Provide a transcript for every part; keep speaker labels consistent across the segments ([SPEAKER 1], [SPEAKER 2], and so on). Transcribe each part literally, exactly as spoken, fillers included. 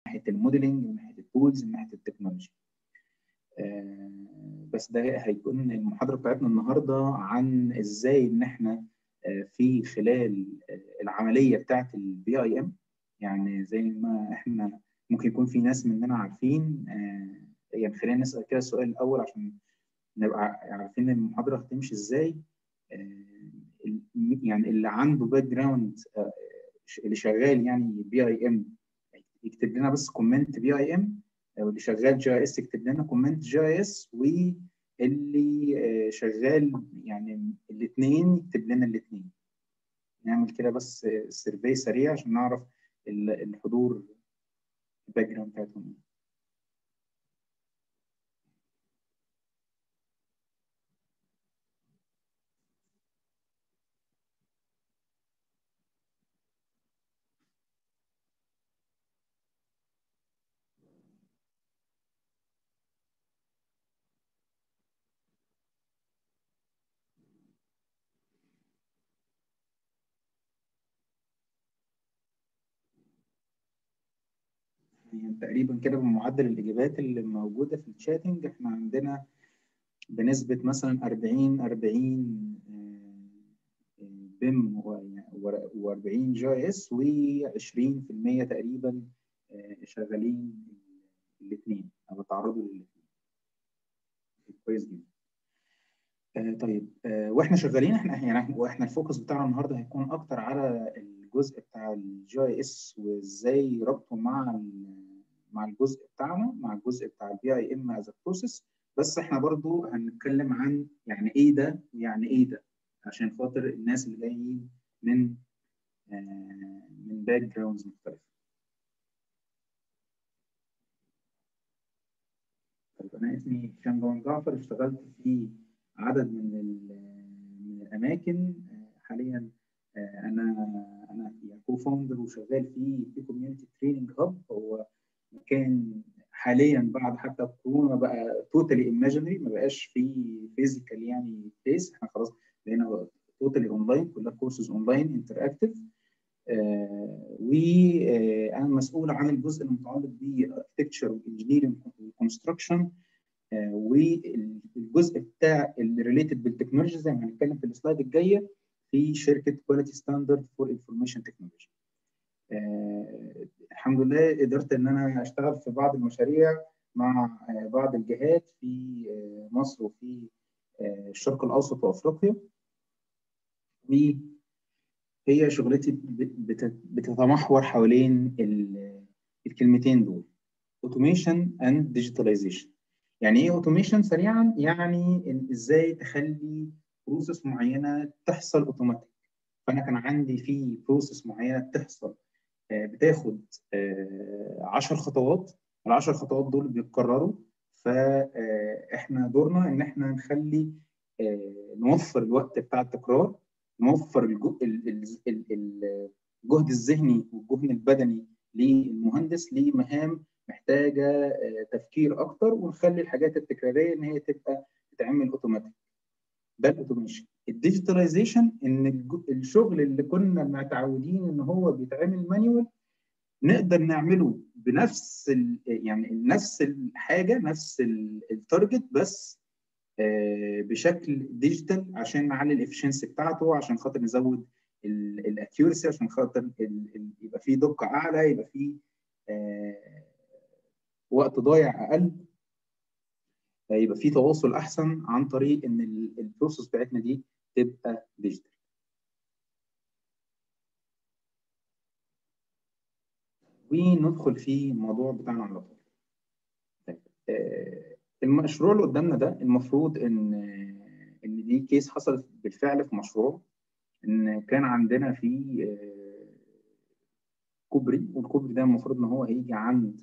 [SPEAKER 1] ناحيه الموديلنج، من ناحيه التولز، من ناحيه التكنولوجي. آه بس ده هيكون المحاضره بتاعتنا النهارده عن ازاي ان احنا آه في خلال آه العمليه بتاعت البي اي ام، يعني زي ما احنا ممكن يكون في ناس مننا عارفين. آه يعني خلينا نسال كده السؤال الاول عشان نبقى عارفين المحاضره هتمشي ازاي. يعني اللي عنده باك جراوند، اللي شغال يعني بي اي ام يكتب لنا بس كومنت بي اي ام، واللي شغال جي اس يكتب لنا كومنت جي اس، واللي شغال يعني الاثنين يكتب لنا الاثنين. نعمل كده بس سيرفي سريع عشان نعرف الحضور الباك جراوند بتاعتهم. يعني تقريبا كده بمعدل الاجابات اللي موجوده في الشاتنج، احنا عندنا بنسبه مثلا أربعين أربعين بيم و40 جي اس، و20% تقريبا شغالين الاثنين او تعرضوا للاثنين. كويس جدا. آه طيب، آه واحنا شغالين احنا يعني واحنا الفوكس بتاعنا النهارده هيكون اكتر على الجزء بتاع الجي اس وازاي ربطه مع مع الجزء بتاعنا، مع الجزء بتاع البي اي ام از بروسيس. بس احنا برضو هنتكلم عن يعني ايه ده ويعني ايه ده، عشان خاطر الناس اللي جايين من آه من باك جراوندز مختلفه. طيب، انا اسمي هشام جوان جعفر، اشتغلت في عدد من من الاماكن. حاليا انا انا كو فاوندر وشغال في في كوميونتي تريننج هاب. هو مكان حاليا بعد حتى كورونا بقى توتالي ايماجينري، ما بقاش في فيزيكال يعني بليس. احنا خلاص بقينا توتالي اونلاين، كلها كورسز اونلاين انتراكتيف. وانا مسؤول عن الجزء المتعلق بالاركتكتشر والانجينيرنج والكونستراكشن، والجزء بتاع اللي ريليتد بالتكنولوجي زي ما هنتكلم في السلايد الجايه في شركه كواليتي ستاندرد فور انفورميشن تكنولوجي. الحمد لله قدرت ان انا اشتغل في بعض المشاريع مع آه بعض الجهات في آه مصر وفي آه الشرق الاوسط وافريقيا. وهي شغلتي بتتمحور حوالين الكلمتين دول: automation and digitalization. يعني ايه اوتوميشن سريعا؟ يعني ازاي تخلي بروسيس معينه تحصل اوتوماتيك. فانا كان عندي في بروسيس معينه بتحصل بتاخد عشر خطوات، العشر خطوات دول بيتكرروا، فاحنا دورنا ان احنا نخلي نوفر الوقت بتاع التكرار، نوفر الجهد الذهني والجهد البدني للمهندس لمهام محتاجه تفكير اكتر، ونخلي الحاجات التكراريه ان هي تبقى تتعمل اوتوماتيك. ده الاوتوميشن. الديجيتاليزيشن ان الشغل اللي كنا متعودين ان هو بيتعمل مانيوال نقدر نعمله بنفس يعني نفس الحاجه، نفس التارجت، بس بشكل ديجيتال عشان نعلي الافشنسي بتاعته، عشان خاطر نزود الاكيورسي، عشان خاطر يبقى فيه دقه اعلى، يبقى فيه وقت ضايع اقل، يبقى في تواصل احسن عن طريق ان البروسيس بتاعتنا دي تبقى ديجيتال. وندخل في الموضوع بتاعنا على طول. طيب، المشروع اللي قدامنا ده المفروض ان ان دي كيس حصلت بالفعل في مشروع، ان كان عندنا في كوبري، والكوبري ده المفروض ان هو هيجي عند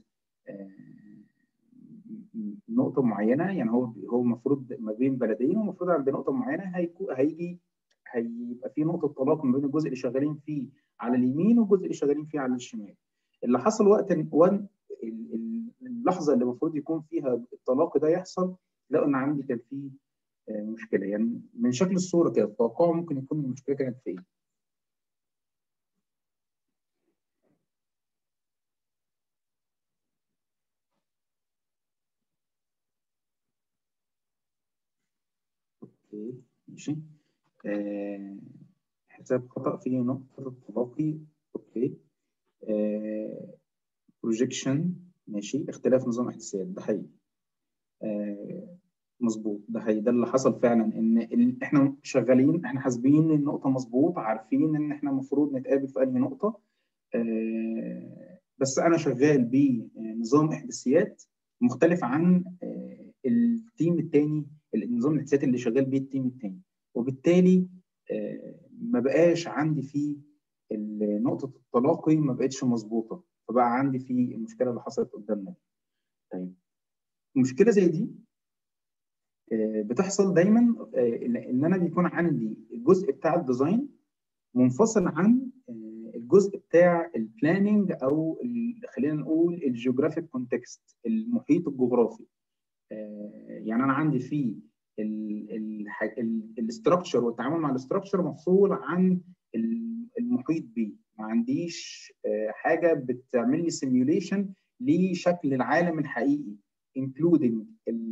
[SPEAKER 1] نقطة معينة. يعني هو هو المفروض ما بين بلدين، والمفروض عند نقطة معينة هيجي هيبقى في نقطة طلاق ما بين الجزء اللي شغالين فيه على اليمين والجزء اللي شغالين فيه على الشمال. اللي حصل وقت اللحظة اللي المفروض يكون فيها الطلاق ده يحصل، لقوا ان عندي كان في مشكلة. يعني من شكل الصورة كده التوقع ممكن يكون المشكلة كانت في ايه؟ اوكي ماشي. آه حساب خطأ في نقطة التلاقي. اوكي. آه بروجيكشن ماشي. اختلاف نظام احداثيات، ده حقيقي. آه مظبوط، ده حقيقي. ده اللي حصل فعلا، ان ال... احنا شغالين، احنا حاسبين النقطة مظبوط، عارفين ان احنا المفروض نتقابل في انهي نقطة. آه بس انا شغال بنظام احداثيات مختلف عن آه التيم التاني، النظام الاحداثيات اللي شغال بيه التيم التاني، وبالتالي آه ما بقاش عندي فيه نقطة التلاقي، ما بقتش مظبوطة، فبقى عندي فيه المشكلة اللي حصلت قدامنا. طيب مشكلة زي دي آه بتحصل دايما، آه ان انا بيكون عندي الجزء بتاع الديزاين منفصل عن الجزء بتاع البلاننج، او خلينا نقول الجيوغرافيك كونتكست، المحيط الجغرافي. يعني انا عندي فيه الاستراكشر والتعامل مع الاستراكشر مفصول عن المحيط بيه. ما عنديش حاجه بتعمل لي سيميوليشن لشكل العالم الحقيقي انكلودنج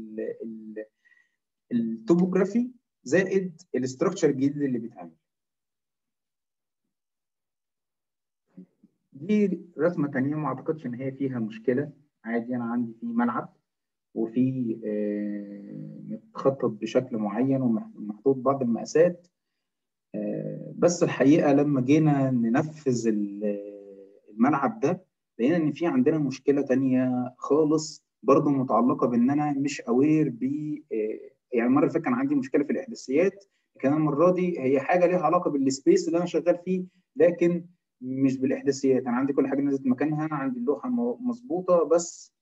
[SPEAKER 1] التوبوغرافي زائد الاستراكشر الجديد اللي بيتعمل. دي رسمة تانية ما أعتقدش إن هي فيها مشكلة، عادي. أنا عندي في ملعب وفي آه متخطط بشكل معين ومحطوط بعض المقاسات، آه بس الحقيقة لما جينا ننفذ الملعب ده لقينا إن في عندنا مشكلة تانية خالص برضه متعلقة بإن أنا مش أوير ب آه يعني المرة اللي فاتت كان عندي مشكلة في الإحداثيات، كان المرة دي هي حاجة ليها علاقة بالسبيس اللي أنا شغال فيه، لكن مش بالاحداثيات. انا عندي كل حاجه نزلت مكانها، انا عندي اللوحه مظبوطه، بس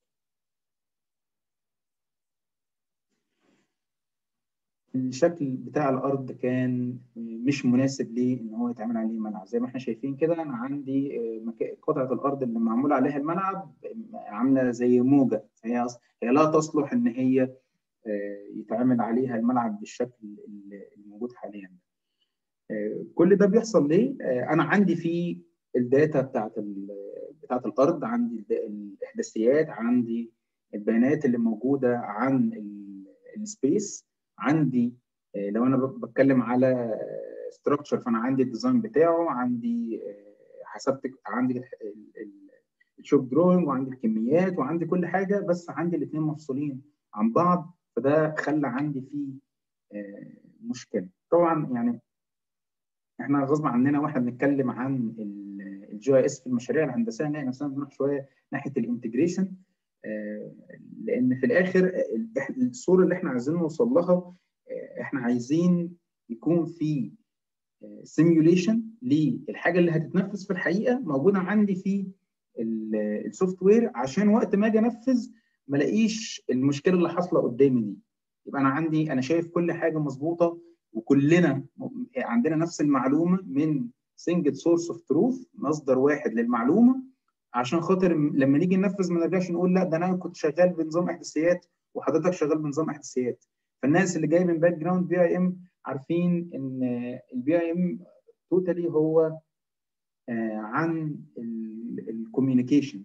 [SPEAKER 1] الشكل بتاع الارض كان مش مناسب ليه ان هو يتعمل عليه ملعب. زي ما احنا شايفين كده، انا عندي قطعه الارض اللي معمول عليها الملعب عامله زي موجه، هي هي لا تصلح ان هي يتعمل عليها الملعب بالشكل الموجود حاليا. كل ده بيحصل ليه؟ انا عندي في الداتا بتاعت بتاعت الارض، عندي الاحداثيات، عندي البيانات اللي موجوده عن السبيس، عندي لو انا بتكلم على ستراكشر فانا عندي الديزاين بتاعه، عندي حسبت، عندي الشوب دروينج، وعندي الكميات، وعندي كل حاجه، بس عندي الاثنين مفصولين عن بعض، فده خلى عندي فيه مشكله. طبعا يعني احنا غصب عننا واحنا بنتكلم عن الجي اي اس في المشاريع الهندسيه نلاقي نفسنا بنروح شويه ناحيه الانتجريشن، لان في الاخر الصوره اللي احنا عايزين نوصل لها، احنا عايزين يكون في سيميوليشن للحاجه اللي هتتنفذ في الحقيقه موجوده عندي في السوفت وير، عشان وقت ما اجي انفذ ما الاقيش المشكله اللي حاصله قدامي دي. يبقى انا عندي، انا شايف كل حاجه مظبوطه، وكلنا عندنا نفس المعلومه من سنجل سورس اوف تروث، مصدر واحد للمعلومه، عشان خاطر لما نيجي ننفذ ما نرجعش نقول لا ده انا كنت شغال بنظام احداثيات وحضرتك شغال بنظام احداثيات. فالناس اللي جايه من باك جراوند بي اي ام عارفين ان البي اي ام توتالي هو عن الكوميونيكيشن.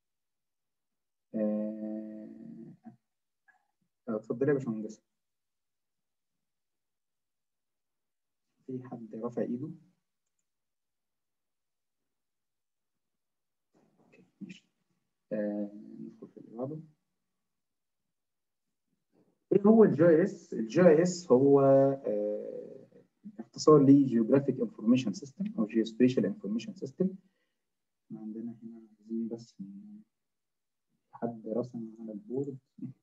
[SPEAKER 1] اتفضل يا باشمهندس. في حد رافع ايده؟ اوكي ماشي. ندخل في اللي بعده. ايه هو الجي اس؟ الجي اس هو آه اختصار لي جيوغرافيك انفورميشن سيستم او جيوسبيشال انفورميشن سيستم. عندنا هنا عايزين بس حد رسم على البورد.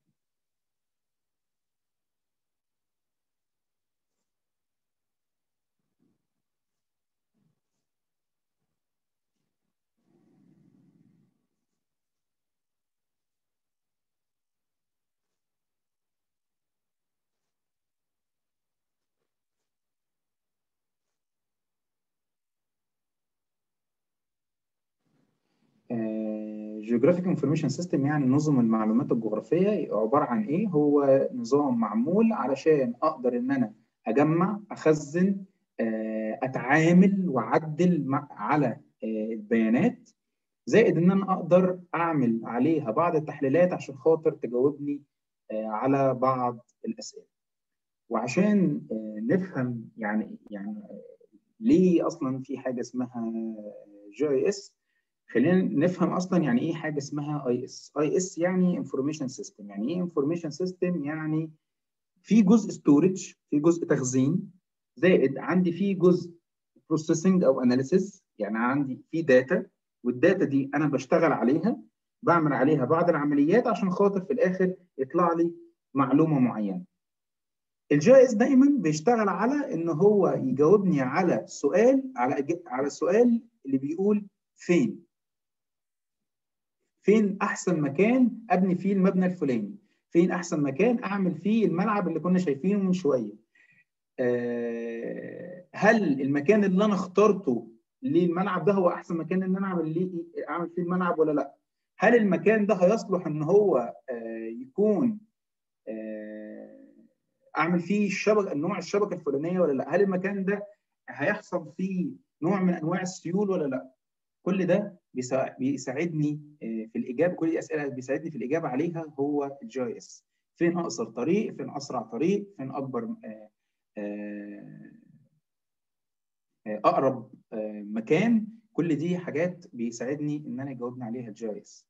[SPEAKER 1] جيوغرافيك انفورميشن سيستم يعني نظم المعلومات الجغرافيه، عباره عن ايه؟ هو نظام معمول علشان اقدر ان انا اجمع، اخزن، اتعامل واعدل على البيانات، زائد ان انا اقدر اعمل عليها بعض التحليلات عشان خاطر تجاوبني على بعض الاسئله. وعشان نفهم يعني يعني ليه اصلا في حاجه اسمها جي اي اس، خلينا نفهم اصلا يعني ايه حاجه اسمها اي اس. اي اس يعني انفورميشن سيستم. يعني ايه انفورميشن سيستم؟ يعني في جزء ستورج، في جزء تخزين، زائد عندي في جزء بروسيسنج او اناليسيز. يعني عندي في داتا، والداتا دي انا بشتغل عليها، بعمل عليها بعض العمليات عشان خاطر في الاخر يطلع لي معلومه معينه. الجي اس دايما بيشتغل على ان هو يجاوبني على سؤال، على على السؤال اللي بيقول فين فين احسن مكان ابني فيه المبنى الفلاني، فين احسن مكان اعمل فيه الملعب اللي كنا شايفينه من شويه. أه هل المكان اللي انا اخترته للملعب ده هو احسن مكان ان انا اعمل ليه اعمل فيه الملعب ولا لا؟ هل المكان ده هيصلح ان هو أه يكون أه اعمل فيه الشبكه، نوع الشبكه الفلانيه ولا لا؟ هل المكان ده هيحصل فيه نوع من انواع السيول ولا لا؟ كل ده بيساعدني في الاجابه، كل دي اسئله بيساعدني في الاجابه عليها هو الجي اس. فين اقصر طريق، فين اسرع طريق، فين اكبر اقرب مكان. كل دي حاجات بيساعدني ان انا يجاوبني عليها الجي اس.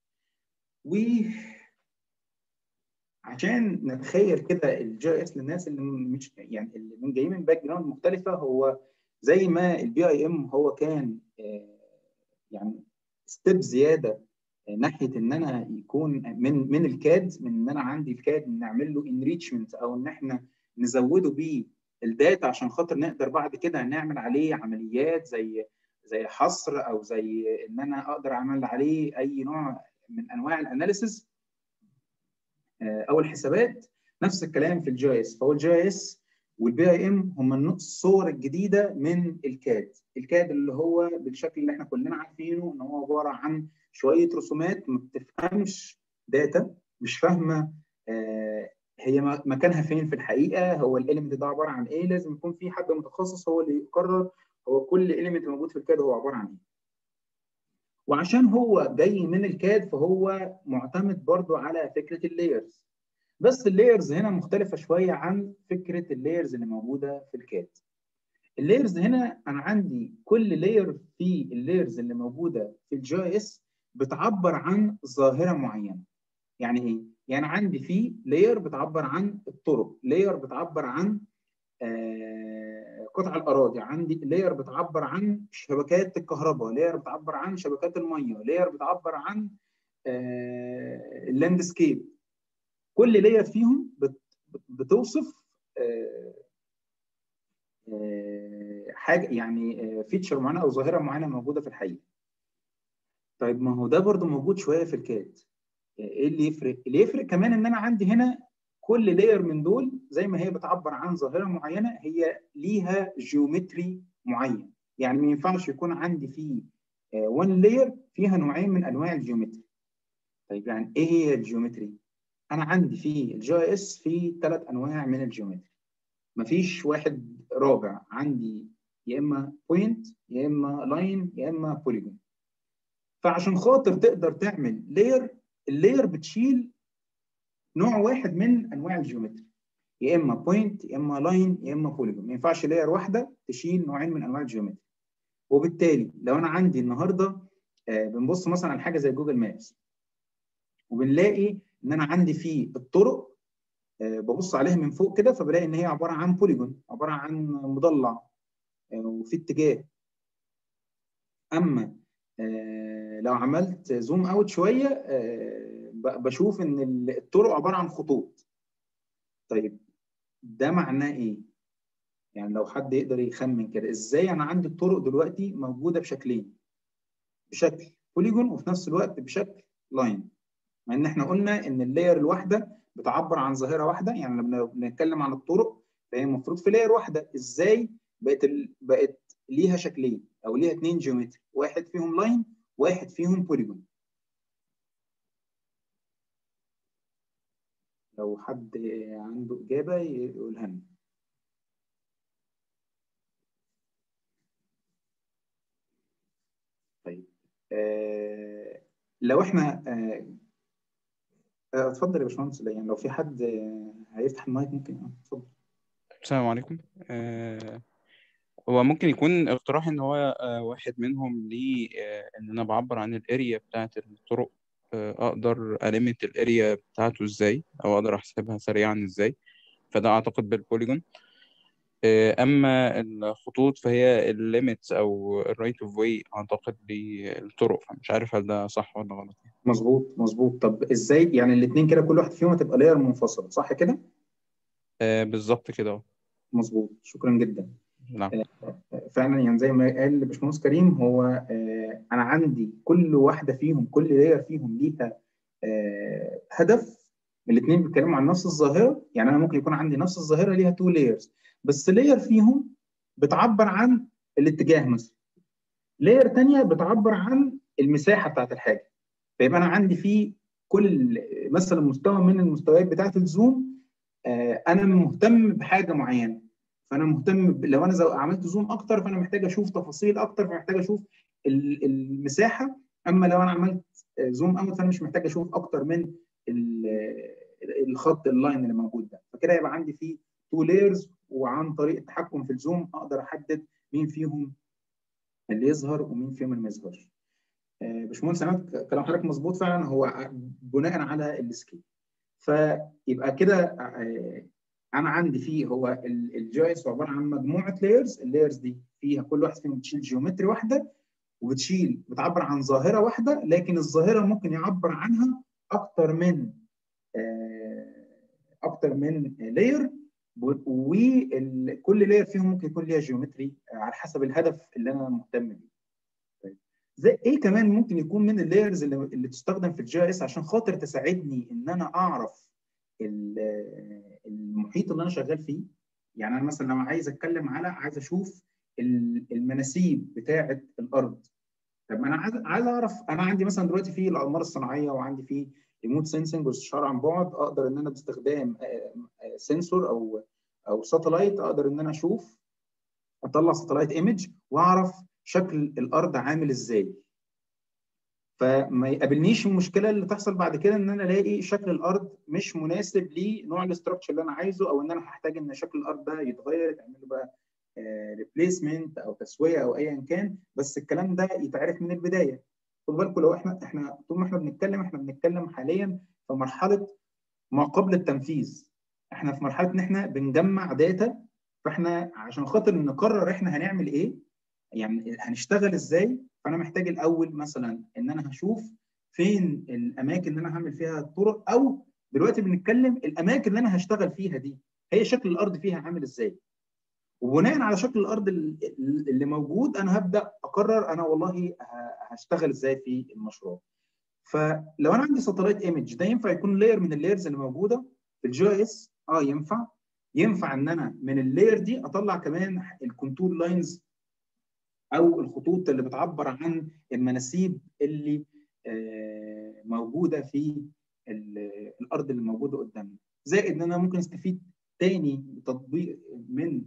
[SPEAKER 1] وعشان نتخيل كده الجي اس للناس اللي مش يعني اللي من جايين من باك جراوند مختلفه، هو زي ما البي اي ام هو كان يعني ستيب زياده ناحيه ان انا يكون من من الكاد، من ان انا عندي الكاد نعمل له انريتشمنت او ان احنا نزوده بيه الداتا عشان خاطر نقدر بعد كده نعمل عليه عمليات زي زي حصر، او زي ان انا اقدر اعمل عليه اي نوع من انواع الاناليسيز او الحسابات. نفس الكلام في الجي اس. فهو الجي اس والبي اي ام هم الصور الجديده من الكاد. الكاد اللي هو بالشكل اللي احنا كلنا عارفينه، ان هو عباره عن شويه رسومات ما بتفهمش داتا، مش فاهمه آه هي مكانها فين في الحقيقه، هو الاليمنت ده عباره عن ايه. لازم يكون في حد متخصص هو اللي يقرر هو كل اليمنت موجود في الكاد هو عباره عن ايه. وعشان هو جاي من الكاد فهو معتمد برضو على فكره اللايرز. بس اللايرز هنا مختلفه شويه عن فكره اللايرز اللي موجوده في الكاد. اللايرز هنا انا عندي كل لاير في اللايرز اللي موجوده في الجي اس بتعبر عن ظاهره معينه. يعني ايه؟ يعني عندي في لاير بتعبر عن الطرق، لاير بتعبر عن آه قطع الاراضي، عندي لاير بتعبر عن شبكات الكهرباء، لاير بتعبر عن شبكات الميه، لاير بتعبر عن آه اللاندسكيب. كل لاير فيهم بتوصف آه حاجه يعني فيتشر معينه او ظاهره معينه موجوده في الحقيقه. طيب ما هو ده برضو موجود شويه في الكاد. ايه اللي يفرق؟ اللي يفرق كمان ان انا عندي هنا كل لاير من دول زي ما هي بتعبر عن ظاهره معينه، هي ليها جيومتري معين. يعني ما ينفعش يكون عندي في وان لاير فيها نوعين من انواع الجيومتري. طيب يعني ايه هي الجيومتري؟ انا عندي في الجي اس في ثلاث انواع من الجيومتري، مفيش واحد رابع. عندي يا اما بوينت، يا اما لاين، يا اما بوليجون. فعشان خاطر تقدر تعمل لاير، اللاير بتشيل نوع واحد من انواع الجيومتري، يا اما بوينت، يا اما لاين، يا اما بوليجون. ما ينفعش لاير واحده تشيل نوعين من انواع الجيومتري. وبالتالي لو انا عندي النهارده آه بنبص مثلا على حاجه زي جوجل مابس، وبنلاقي ان انا عندي في الطرق آه ببص عليها من فوق كده، فبلاقي ان هي عباره عن بوليجون، عباره عن مضلع آه وفي اتجاه. اما آه لو عملت زوم اوت شويه آه بشوف ان الطرق عباره عن خطوط. طيب ده معناه ايه؟ يعني لو حد يقدر يخمن كده، ازاي انا عندي الطرق دلوقتي موجوده بشكلين، بشكل بوليجون وفي نفس الوقت بشكل لاين، مع ان احنا قلنا ان اللاير الواحده بتعبر عن ظاهره واحده. يعني لما بنتكلم عن الطرق فهي المفروض في لاير واحده، ازاي بقت ال... بقت ليها شكلين او ليها اثنين جيومتري، واحد فيهم لاين واحد فيهم بوليجون؟ لو حد عنده اجابه يقولها لنا. طيب آه لو احنا آه اتفضل يا باشمهندس. يعني لو في حد هيفتح المايك ممكن اتفضل.
[SPEAKER 2] السلام عليكم. آه، هو ممكن يكون اقتراح ان هو آه، واحد منهم ليه آه، ان انا بعبر عن الاريا بتاعت الطرق. آه، اقدر المت الاريا بتاعته ازاي، او اقدر احسبها سريعا ازاي. فده اعتقد بالبوليجون. آه، اما الخطوط فهي الليميتس او الرايت اوف واي اعتقد للطرق، فمش عارف هل ده صح ولا غلط.
[SPEAKER 1] مظبوط مظبوط. طب ازاي يعني الاثنين كده كل واحد فيهم هتبقى لاير منفصله، صح كده؟
[SPEAKER 2] آه، بالظبط كده اهو.
[SPEAKER 1] مظبوط، شكرا جدا.
[SPEAKER 2] نعم.
[SPEAKER 1] فعلا يعني زي ما قال باشمهندس كريم، هو آه، انا عندي كل واحده فيهم، كل لاير فيهم ليها آه، هدف. الاثنين بيتكلموا عن نفس الظاهره. يعني انا ممكن يكون عندي نفس الظاهره ليها تو لايرز، بس لاير فيهم بتعبر عن الاتجاه مثلا، لاير تانية بتعبر عن المساحه بتاعت الحاجه. فيبقى انا عندي في كل مثلا مستوى من المستويات بتاعت الزوم، آه، انا مهتم بحاجه معينه. فانا مهتم ب... لو انا زو... عملت زوم اكتر فانا محتاج اشوف تفاصيل اكتر، فمحتاج اشوف ال- المساحه. اما لو انا عملت زوم اوت فانا مش محتاج اشوف اكتر من ال- الخط اللاين اللي موجود ده. فكده يبقى عندي فيه تو لايرز، وعن طريق التحكم في الزوم اقدر احدد مين فيهم اللي يظهر ومين فيهم اللي ما يظهرش. آه، باشمهندس عماد، كلام حضرتك مظبوط فعلا، هو بناء على السكيل. فيبقى كده آه، انا عندي فيه هو الجي اس عباره عن مجموعه لايرز. اللايرز دي فيها كل واحد فيهم بتشيل جيومتري واحده، وبتشيل بتعبر عن ظاهره واحده، لكن الظاهره ممكن يعبر عنها اكتر من آه، اكتر من لاير. وكل لاير فيهم ممكن يكون ليها جيومتري على حسب الهدف اللي انا مهتم بيه. طيب، زي ايه كمان ممكن يكون من اللايرز اللي, اللي تستخدم في الجي اس عشان خاطر تساعدني ان انا اعرف المحيط اللي انا شغال فيه؟ يعني انا مثلا لو عايز اتكلم على، عايز اشوف المناسيب بتاعه الارض. طب ما انا عايز عايز اعرف، انا عندي مثلا دلوقتي في الاقمار الصناعيه وعندي في ريموت سensing واستشاره عن بعد، اقدر ان انا باستخدام سنسور او او ساتلايت اقدر ان انا اشوف، اطلع ساتلايت ايمج واعرف شكل الارض عامل ازاي. فما يقابلنيش المشكله اللي تحصل بعد كده ان انا الاقي شكل الارض مش مناسب لنوع الاستراكشر اللي انا عايزه، او ان انا هحتاج ان شكل الارض ده يتغير، يتعمل له بقى ريبليسمنت او تسويه او ايا كان. بس الكلام ده يتعرف من البدايه. خدوا بالكم، لو احنا احنا طول ما احنا بنتكلم احنا بنتكلم حاليا في مرحله ما قبل التنفيذ. احنا في مرحله ان احنا بنجمع داتا. فاحنا عشان خاطر نقرر احنا هنعمل ايه، يعني هنشتغل ازاي، فانا محتاج الاول مثلا ان انا هشوف فين الاماكن اللي انا هعمل فيها الطرق، او دلوقتي بنتكلم الاماكن اللي انا هشتغل فيها دي هي شكل الارض فيها عامل ازاي. وبناء على شكل الارض اللي موجود انا هبدا اقرر انا والله هشتغل ازاي في المشروع. فلو انا عندي ساتلايت ايمج، ده ينفع يكون لاير من اللايرز اللي موجوده في الجي اس؟ اه ينفع. ينفع ان انا من اللاير دي اطلع كمان الكونتور لاينز او الخطوط اللي بتعبر عن المناسيب اللي آه موجوده في الارض اللي موجوده قدامنا. زائد ان انا ممكن استفيد تاني تطبيق من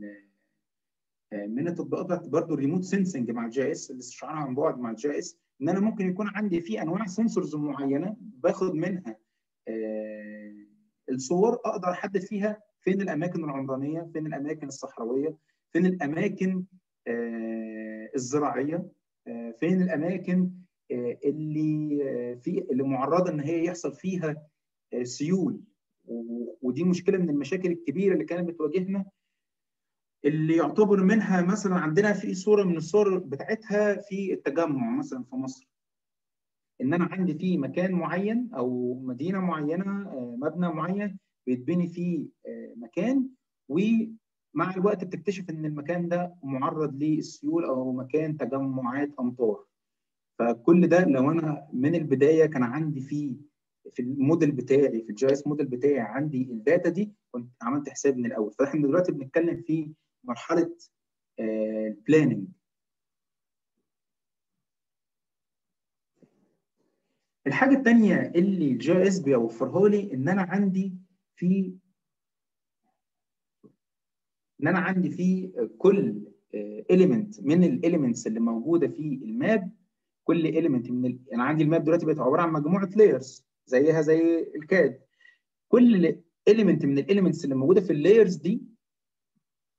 [SPEAKER 1] من التطبيقات بتاعت برضه الريموت سنسنج مع الجي اس، الاستشعار عن بعد مع الجي اس. ان انا ممكن يكون عندي في انواع سنسورز معينه باخد منها آه الصور، اقدر احدد فيها فين الاماكن العمرانيه، فين الاماكن الصحراويه، فين الاماكن آه الزراعيه، آه فين الاماكن آه اللي آه في اللي معرضه ان هي يحصل فيها آه سيول. ودي مشكله من المشاكل الكبيره اللي كانت بتواجهنا، اللي يعتبر منها مثلا عندنا في صوره من الصور بتاعتها في التجمع مثلا في مصر. ان انا عندي في مكان معين او مدينه معينه، مبنى معين بيتبني فيه مكان، ومع الوقت بتكتشف ان المكان ده معرض للسيول او مكان تجمعات امطار. فكل ده لو انا من البدايه كان عندي فيه في الموديل بتاعي، في الجي اس موديل بتاعي عندي الداتا دي، كنت عملت حساب من الاول. فاحنا دلوقتي بنتكلم في مرحله البلاننج. الحاجه الثانيه اللي الجي اس بيوفرها لي ان انا عندي في ان انا عندي في كل اليمنت من الاليمنتس اللي موجوده في الماب. كل اليمنت من ال... انا عندي الماب دلوقتي بقت عباره عن مجموعه لايرز زيها زي الكاد. كل اليمنت من الاليمنتس اللي موجوده في اللايرز دي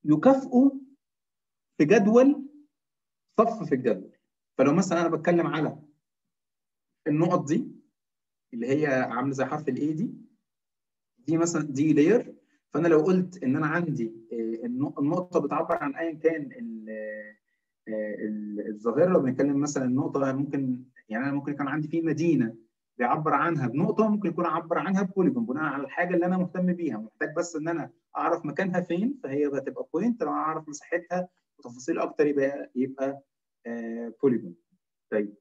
[SPEAKER 1] يكافئوا في جدول صف في الجدول. فلو مثلا انا بتكلم على النقط دي اللي هي عامله زي حرف الاي دي، دي مثلا دي لاير. فانا لو قلت ان انا عندي النقطه بتعبر عن ايا كان الظاهره، لو بنتكلم مثلا النقطه ممكن يعني انا ممكن يكون عندي في مدينه بيعبر عنها بنقطه، ممكن يكون اعبر عنها ببوليجون بناء على الحاجه اللي انا مهتم بيها، محتاج بس ان انا اعرف مكانها فين فهي هتبقى بوينت، لو اعرف مساحتها وتفاصيل اكتر يبقى يبقى بوليجون. طيب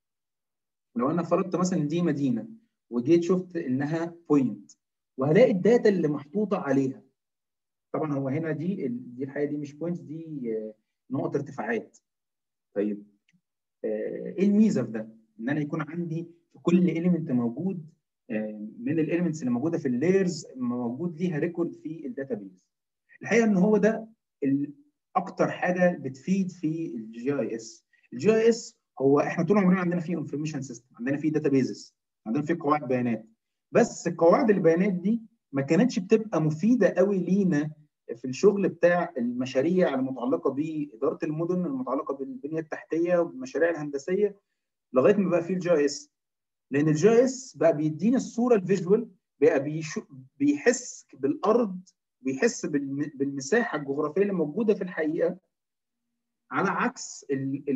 [SPEAKER 1] لو انا فرضت مثلا دي مدينه وجيت شفت انها بوينت، وهلاقي الداتا اللي محطوطه عليها، طبعا هو هنا دي دي الحقيقه دي مش بوينتس، دي نقط ارتفاعات. طيب ايه الميزه في ده؟ ان انا يكون عندي في كل اليمنت موجود من الاليمنتس اللي موجوده في اللايرز موجود ليها ريكورد في الداتابيز. الحقيقه ان هو ده اكتر حاجه بتفيد في الجي اي اس. الجي اي اس هو احنا طول عمرنا عندنا فيه انفورميشن سيستم، عندنا فيه داتابيزز، عندنا فيه قواعد بيانات، بس قواعد البيانات دي ما كانتش بتبقى مفيده قوي لينا في الشغل بتاع المشاريع المتعلقه باداره المدن، المتعلقه بالبنيه التحتيه والمشاريع الهندسيه، لغايه ما بقى فيه الجي اي اس. لان الجي اي اس بقى بيدينا الصوره الفيجوال، بقى بيشو بيحس بالارض، بيحس بالمساحه الجغرافيه اللي موجوده في الحقيقه، على عكس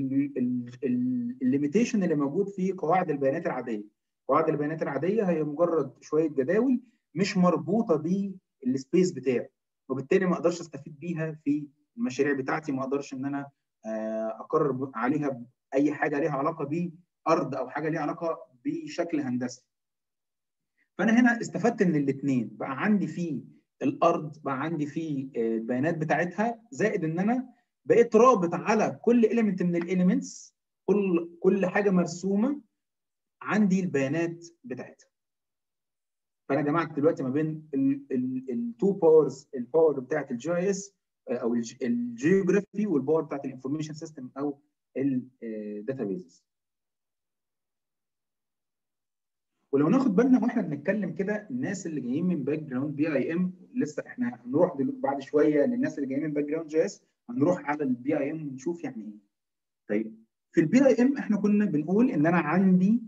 [SPEAKER 1] الليميتيشن اللي موجود في قواعد البيانات العاديه. قواعد البيانات العاديه هي مجرد شويه جداول مش مربوطه بالسبيس بتاعي، وبالتالي ما اقدرش استفيد بيها في المشاريع بتاعتي، ما اقدرش ان انا اقرر عليها اي حاجه ليها علاقه بارض او حاجه ليها علاقه بشكل هندسي. فانا هنا استفدت من الاثنين، بقى عندي فيه الارض، بقى عندي فيه البيانات بتاعتها، زائد ان انا بقيت رابط على كل اليمنت من الاليمنتس، كل كل حاجه مرسومه عندي البيانات بتاعتها. فانا جمعت دلوقتي ما بين التو باورز، الباور بتاعت الجي اي اس او الجيوغرافي، والباور بتاعت الانفورميشن سيستم او الداتابيز. ولو ناخد بالنا واحنا بنتكلم كده، الناس اللي جايين من باك جراوند بي اي ام، لسه احنا هنروح بعد شويه للناس اللي جايين من باك جراوند جي اس، هنروح على البي اي ام ونشوف يعني ايه. طيب في البي اي ام احنا كنا بنقول ان انا عندي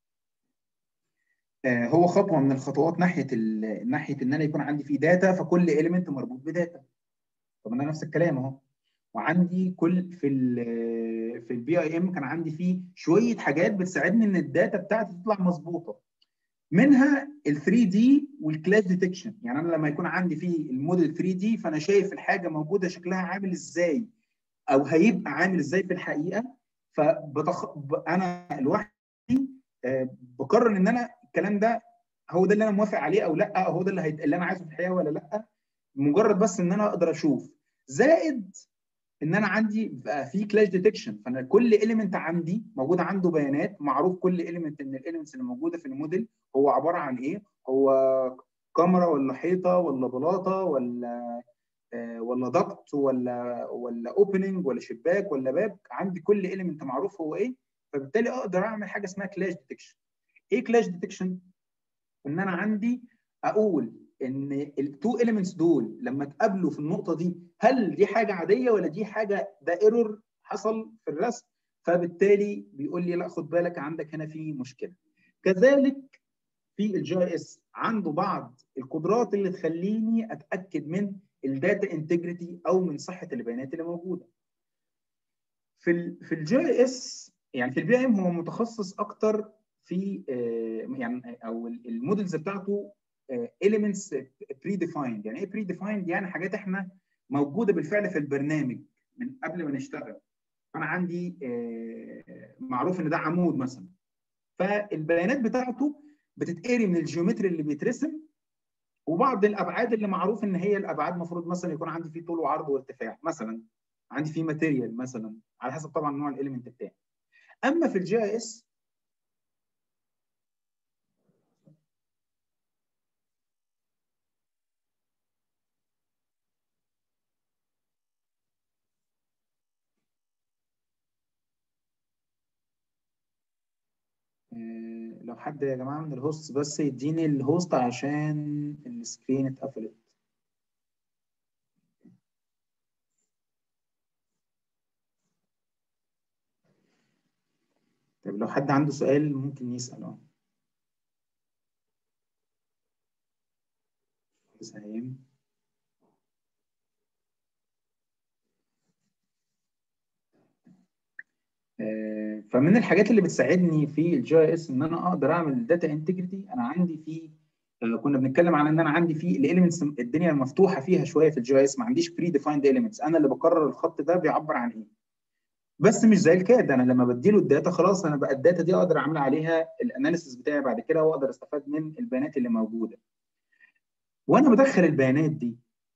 [SPEAKER 1] آه هو خطوه من الخطوات ناحيه ناحيه ان انا يكون عندي فيه داتا، فكل اليمنت مربوط بداتا. طب انا نفس الكلام اهو، وعندي كل في ال في البي اي ام كان عندي فيه شويه حاجات بتساعدني ان الداتا بتاعتي تطلع مظبوطه، منها ال ثري دي والكلاش ديتكشن. يعني انا لما يكون عندي فيه الموديل ثري دي فانا شايف الحاجه موجوده شكلها عامل ازاي او هيبقى عامل ازاي في الحقيقه، فبتخ... انا لوحدي آه بقرر ان انا الكلام ده هو ده اللي انا موافق عليه او لا، هو ده اللي, هي... اللي انا عايزه في الحقيقه ولا لا، مجرد بس ان انا اقدر اشوف. زائد ان انا عندي في كلاش ديتكشن، فانا كل اليمنت عندي موجود عنده بيانات، معروف كل اليمنت من الاليمنتس اللي موجوده في الموديل هو عباره عن ايه، هو كاميرا ولا حيطه ولا بلاطه ولا آه ولا ضغط ولا ولا اوبننج ولا شباك ولا باب، عندي كل اليمنت معروف هو ايه، فبالتالي اقدر اعمل حاجه اسمها كلاش ديتكشن. ايه كلاش ديتكشن؟ ان انا عندي اقول ان التو اليمنتس دول لما اتقابلوا في النقطه دي، هل دي حاجه عاديه ولا دي حاجه ده ايرور حصل في الرسم، فبالتالي بيقول لي لا خد بالك عندك هنا في مشكله. كذلك في الجي اي اس عنده بعض القدرات اللي تخليني اتاكد من الداتا انتجريتي او من صحه البيانات اللي موجوده. في ال في الجي اي اس يعني في البي ام هو متخصص اكتر في يعني او المودلز بتاعته elements predefined. يعني ايه predefined؟ يعني حاجات احنا موجوده بالفعل في البرنامج من قبل ما نشتغل. انا عندي معروف ان ده عمود مثلا، فالبيانات بتاعته بتتقري من الجيومتري اللي بيترسم، وبعض الابعاد اللي معروف ان هي الابعاد المفروض مثلا يكون عندي فيه طول وعرض وارتفاع، مثلا عندي فيه ماتيريال مثلا، على حسب طبعا نوع الاليمنت بتاعي. اما في الجي اي اس لو حد يا جماعه من الهوست بس يديني الهوست عشان السكرين اتقفلت. لو حد عنده سؤال ممكن يسأل. اه بس هيم. آه، فمن الحاجات اللي بتساعدني في الجي اس ان انا اقدر اعمل داتا انتجريتي، انا عندي في آه، كنا بنتكلم عن ان انا عندي في الاليمنتس، الدنيا مفتوحه فيها شويه في الجي اس، ما عنديش بري ديفايند اليمنتس، انا اللي بقرر الخط ده بيعبر عن ايه. بس مش زي الكاد، انا لما بديله الداتا خلاص انا بقى الداتا دي اقدر اعمل عليها الاناليسيس بتاعي بعد كده، واقدر استفاد من البيانات اللي موجوده. وانا بدخل البيانات دي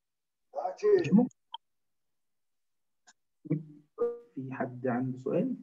[SPEAKER 1] في حد عنده سؤال؟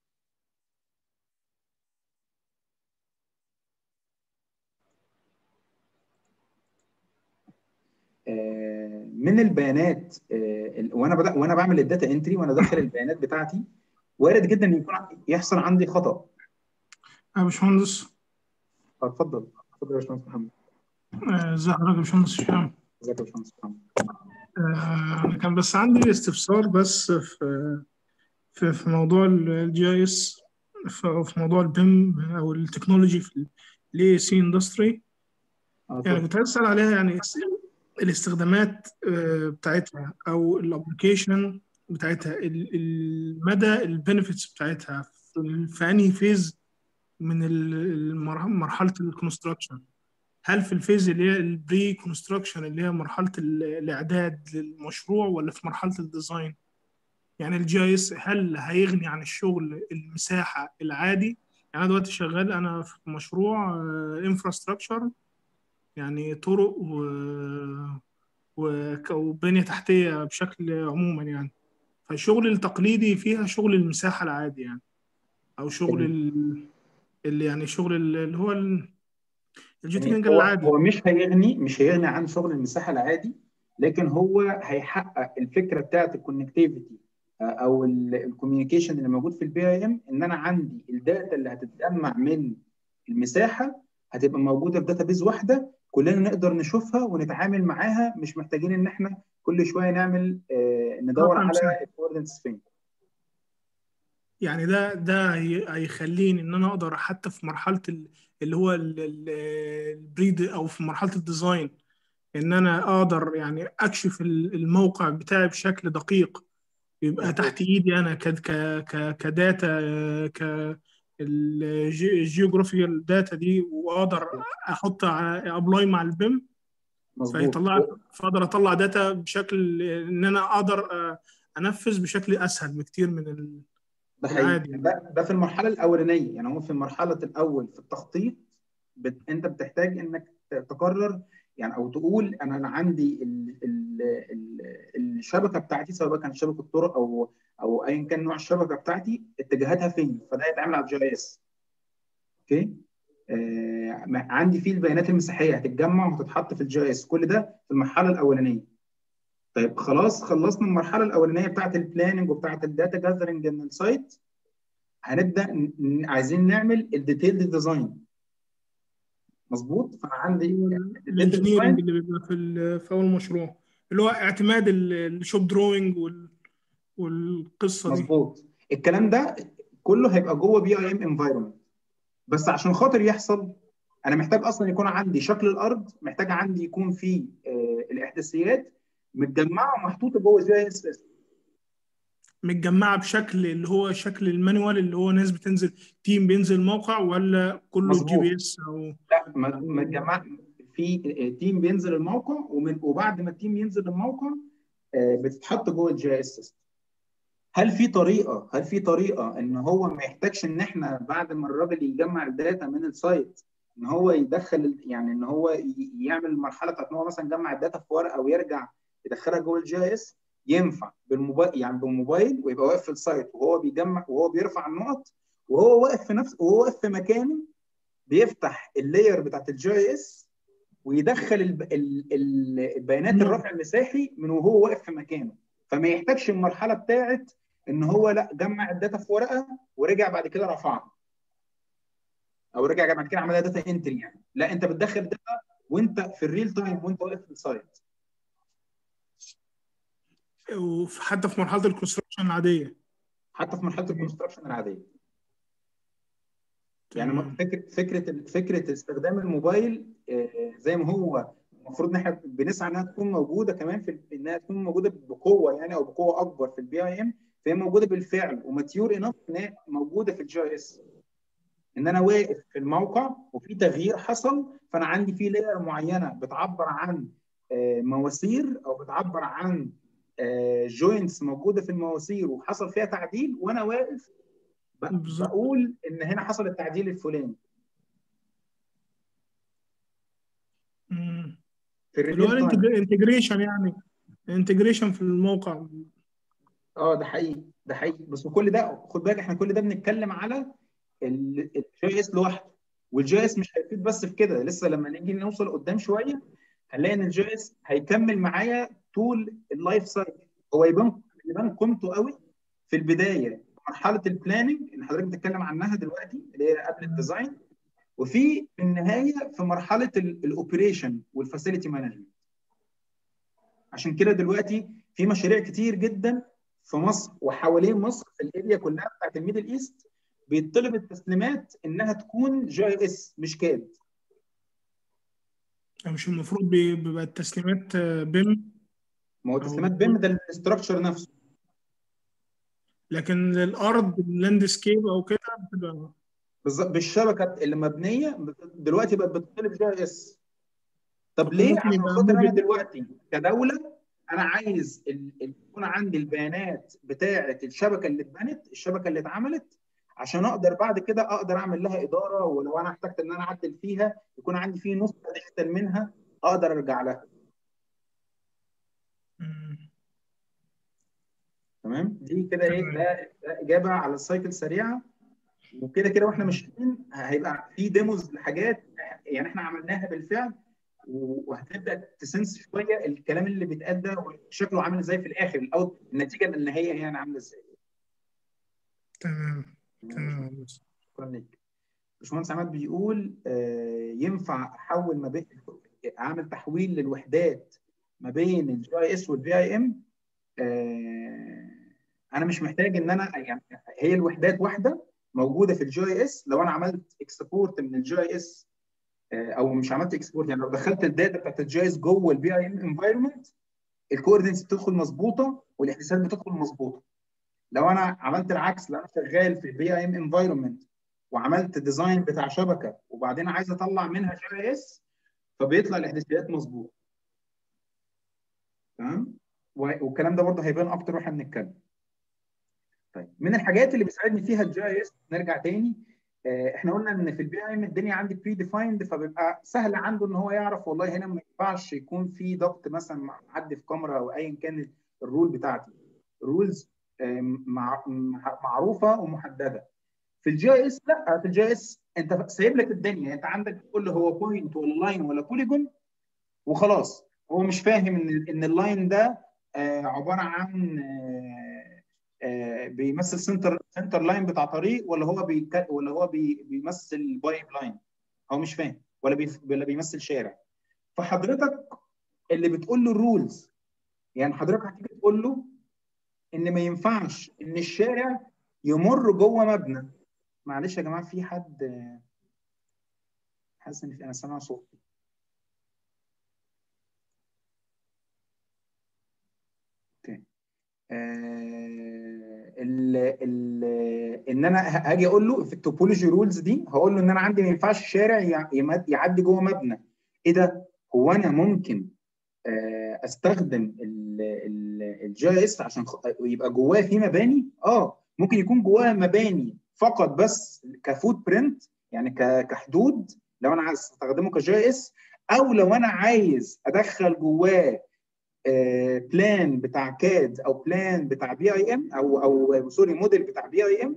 [SPEAKER 1] آه، من البيانات آه، وانا بدأ وانا بعمل الداتا انتري وانا داخل البيانات بتاعتي، وارد جدا ان يكون يحصل عندي خطأ.
[SPEAKER 3] يا باشمهندس.
[SPEAKER 1] اتفضل اتفضل يا باشمهندس محمد.
[SPEAKER 3] آه، ازي حضرتك يا باشمهندس هشام؟
[SPEAKER 1] ازيك يا باشمهندس محمد.
[SPEAKER 3] آه، انا كان بس عندي استفسار بس في في في موضوع الجي اي اس، في موضوع البيم او التكنولوجي في الاي سي اندستري.
[SPEAKER 1] اه
[SPEAKER 3] يعني
[SPEAKER 1] اتفضل.
[SPEAKER 3] كنت عايز اسال عليها، يعني الاستخدامات آه، بتاعتها او الابلكيشن بتاعتها، ال- المدى البنفيتس بتاعتها في في انهي فيز من المرح- مرحله الكونستراكشن؟ هل في الفيز اللي هي البري كونستراكشن اللي هي مرحله ال- الاعداد للمشروع، ولا في مرحله الديزاين؟ يعني الجي اي اس هل هيغني عن الشغل المساحه العادي؟ يعني انا دلوقتي شغال انا في مشروع انفراستراكشر، يعني طرق و... و... وبنيه تحتيه بشكل عموما يعني. فالشغل التقليدي فيها شغل المساحه العادي يعني، او شغل
[SPEAKER 1] جميل.
[SPEAKER 3] ال- اللي يعني شغل ال- اللي هو ال- الجيت
[SPEAKER 1] جميل.
[SPEAKER 3] كينج
[SPEAKER 1] هو
[SPEAKER 3] العادي.
[SPEAKER 1] هو مش هيغني مش هيغني عن شغل المساحه العادي، لكن هو هيحقق الفكره بتاعت الكونكتيفيتي او الكوميونيكيشن اللي موجود في البي اي ام، ان انا عندي الداتا اللي هتتجمع من المساحه هتبقى موجوده في داتابيز واحده، كلنا نقدر نشوفها ونتعامل معاها، مش محتاجين ان احنا كل شويه نعمل آه ندور
[SPEAKER 3] رقم
[SPEAKER 1] على
[SPEAKER 3] مساحه.
[SPEAKER 1] الكوردينتس فين.
[SPEAKER 3] يعني ده ده هي- هيخليني ان انا اقدر حتى في مرحله ال- اللي هو ال- ال- البريد، او في مرحله الديزاين، ان انا اقدر يعني اكشف ال- الموقع بتاعي بشكل دقيق، يبقى
[SPEAKER 1] مظبوط.
[SPEAKER 3] تحت ايدي انا ك ك ك كداتا، ك الجيوغرافيال داتا دي، واقدر
[SPEAKER 1] مظبوط.
[SPEAKER 3] احط ابلاي مع البيم،
[SPEAKER 1] مظبوط.
[SPEAKER 3] فيطلع، فاقدر اطلع داتا بشكل ان انا اقدر آه، انفذ بشكل اسهل بكتير من ال-
[SPEAKER 1] ده حقيقي.
[SPEAKER 3] العادي يعني.
[SPEAKER 1] ده ده في المرحله الاولانيه، يعني هو في المرحله الاول في التخطيط بت... انت بتحتاج انك ت- تقرر يعني، او تقول انا انا عندي ال... ال... ال... الشبكه بتاعتي، سواء بقى كانت شبكه طرق او او ايا كان نوع الشبكه بتاعتي، اتجاهاتها فين، فده يتعمل على الجي اس. اوكي. آه... ما- عندي فيه البيانات المساحيه هتتجمع وهتتحط في الجي اس، كل ده في المرحله الاولانيه. طيب خلاص خلصنا المرحله الاولانيه بتاعت البلاننج وبتاعت الداتا جاذرنج من السايت، هنبدا ن- ن- عايزين نعمل الديتيلد ديزاين. مظبوط. فانا عندي الديتيلد
[SPEAKER 3] الانجينيرنج
[SPEAKER 1] ديزاين.
[SPEAKER 3] اللي بيبقى في ال- في اول مشروع، اللي هو اعتماد ال- الشوب دروينج وال- والقصه دي.
[SPEAKER 1] مظبوط. الكلام ده كله هيبقى جوه بي اي ام انفايرمنت، بس عشان خاطر يحصل انا محتاج اصلا يكون عندي شكل الارض، محتاج عندي يكون في آه الاحداثيات متجمعه ومحطوطه جوه جي اس اس.
[SPEAKER 3] متجمعه بشكل اللي هو شكل المانوال، اللي هو ناس بتنزل، تيم بينزل موقع، ولا كله جي بي
[SPEAKER 1] مظبوط.
[SPEAKER 3] اس او
[SPEAKER 1] لا م-
[SPEAKER 3] او
[SPEAKER 1] متجمع في آه، تيم بينزل الموقع، ومن وبعد ما التيم ينزل الموقع آه بتتحط جوه الجي اس اس. هل في طريقه هل في طريقه ان هو ما يحتاجش ان احنا بعد ما الراجل يجمع الداتا من السايت، ان هو يدخل يعني ان هو ي- يعمل المرحله بتاعت ان هو مثلا جمع الداتا في ورقه ويرجع يدخلها جوه الجي اس؟ ينفع بالموبايل، يعني بالموبايل، ويبقى واقف في السايت وهو بيجمع وهو بيرفع النقط، وهو واقف في نفس وهو واقف في مكانه، بيفتح اللاير بتاعت الجي اس ويدخل الب... ال... ال... البيانات
[SPEAKER 3] النقط.
[SPEAKER 1] الرفع المساحي من وهو واقف في مكانه. فما يحتاجش المرحله بتاعت ان هو لا جمع الداتا في ورقه ورجع بعد كده رفعها، او رجع بعد كده عملها داتا انتري، يعني لا، انت بتدخل داتا وانت في الريل تايم وانت واقف في السايت.
[SPEAKER 3] وحتى في مرحله الكونستراكشن العاديه.
[SPEAKER 1] حتى في مرحله الكونستراكشن العاديه. يعني م- فكره فكره فكره استخدام الموبايل آه، زي ما هو المفروض ان احنا بنسعى انها تكون موجوده كمان في انها تكون موجوده بقوه يعني او بقوه اكبر في البي اي ام، فهي موجوده بالفعل وماتيور انف ان هي موجوده في الجي اس. ان انا واقف في الموقع وفي تغيير حصل، فانا عندي في لاير معينه بتعبر عن آه، مواسير او بتعبر عن جوينتس موجوده في المواسير وحصل فيها تعديل، وانا واقف ب-
[SPEAKER 3] بالظبط.
[SPEAKER 1] بقول ان هنا حصل التعديل الفلاني
[SPEAKER 3] مم.
[SPEAKER 1] في
[SPEAKER 3] اللي هو
[SPEAKER 1] الريل تايم.
[SPEAKER 3] الانتجريشن، يعني انتجريشن في الموقع.
[SPEAKER 1] اه ده حقيقي، ده حقيقي، بس كل ده خد بالك احنا كل ده بنتكلم على الجي اس لوحده، والجي اس مش هيفيد بس في كده، لسه لما نيجي نوصل قدام شويه هنلاقي ان الجي اس هيكمل معايا طول اللايف سايكل. هو يبان يبان قيمته قوي في البدايه مرحله البلاننج اللي حضرتك بتتكلم عنها دلوقتي اللي هي قبل الديزاين، وفي النهايه في مرحله الاوبريشن والفاسيلتي مانجمنت. عشان كده دلوقتي في مشاريع كتير جدا في مصر وحوالين مصر في الاريا كلها بتاعت الميدل ايست بيطلب التسليمات انها تكون جي اس مش كاد.
[SPEAKER 3] مش المفروض بي- بيبقى التسليمات بيم
[SPEAKER 1] ما هو
[SPEAKER 3] او
[SPEAKER 1] تسليمات بيم ده الاستراكشر نفسه،
[SPEAKER 3] لكن الارض اللاندسكيب او كده بتبقى
[SPEAKER 1] بالظبط بالشبكه اللي مبنيه دلوقتي بقت بتطلب جي اس. طب
[SPEAKER 3] طب
[SPEAKER 1] ليه؟
[SPEAKER 3] ممكن
[SPEAKER 1] عشان
[SPEAKER 3] يبقى
[SPEAKER 1] خاطر انا
[SPEAKER 3] موجود.
[SPEAKER 1] دلوقتي كدوله انا عايز ال- ال- يكون عندي البيانات بتاعه الشبكه اللي اتبنت، الشبكه اللي اتعملت، عشان اقدر بعد كده اقدر اعمل لها اداره، ولو انا احتجت ان انا اعدل فيها يكون عندي فيه نسخه ديجيتال منها اقدر ارجع لها.
[SPEAKER 3] مم.
[SPEAKER 1] تمام؟ دي كده ايه،
[SPEAKER 3] تمام.
[SPEAKER 1] ده, ده اجابه على السايكل سريعه. وكده كده واحنا ماشيين هيبقى في ديموز لحاجات يعني احنا عملناها بالفعل، وهتبدا تسنس شويه الكلام اللي بيتقال ده شكله عامل ازاي في الاخر، او النتيجه النهائيه يعني عامله ازاي.
[SPEAKER 3] تمام.
[SPEAKER 1] تمام.
[SPEAKER 3] تمام.
[SPEAKER 1] شكرا لك. باشمهندس عماد بيقول آه ينفع احول ما بين اعمل تحويل للوحدات ما بين الجي اي اس والبي اي ام. آه انا مش محتاج ان انا يعني هي الوحدات واحده موجوده في الجي اي اس. لو انا عملت اكسبورت من الجي اي اس او مش عملت اكسبورت، يعني لو دخلت الداتا بتاعت الجي اس جوه البي اي ام انفايرمنت الكوردينتس بتدخل مظبوطه والاحداثات بتدخل مظبوطه. لو انا عملت العكس، لو انا شغال في البي اي ام انفايرمنت وعملت ديزاين بتاع شبكه وبعدين عايز اطلع منها جي اي اس فبيطلع الاحداثيات مظبوطه. تمام؟ والكلام ده برضه هيبان اكتر واحنا بنتكلم. طيب من الحاجات اللي بيساعدني فيها الجي اي اس نرجع تاني، احنا قلنا ان في البي اي ام الدنيا عندي بري ديفايند، فبيبقى سهل عنده ان هو يعرف والله هنا ما ينفعش يكون في ضغط مثلا معدي في كاميرا او ايا كان الرول بتاعتي. رولز معروفه ومحدده. في الجي اي اس لا، في الجي اس انت سايب لك الدنيا، انت عندك بتقول له هو بوينت ولا لاين ولا بوليجون وخلاص. هو مش فاهم ان ان اللاين ده عباره عن آه بيمثل سنتر سنتر لاين بتاع طريق، ولا هو بي ولا هو بي بيمثل بايب لاين. هو مش فاهم، ولا بي ولا بيمثل شارع. فحضرتك اللي بتقول له الرولز، يعني حضرتك هتيجي تقول له ان ما ينفعش ان الشارع يمر جوه مبنى. معلش يا جماعه في حد حاسس ان انا سامع صوت. اوكي. آه ال ال ان انا هاجي اقول له في التوبولوجي رولز دي، هقول له ان انا عندي ما ينفعش الشارع يعدي جوه مبنى. ايه ده؟ هو انا ممكن آه استخدم الجي اي اس عشان يبقى جواه في مباني؟ اه ممكن يكون جواه مباني فقط بس كفوت برنت، يعني كحدود لو انا عايز استخدمه كجي اس، او لو انا عايز ادخل جواه بلان بتاع كاد او بلان بتاع بي اي ام او او سوري موديل بتاع بي اي ام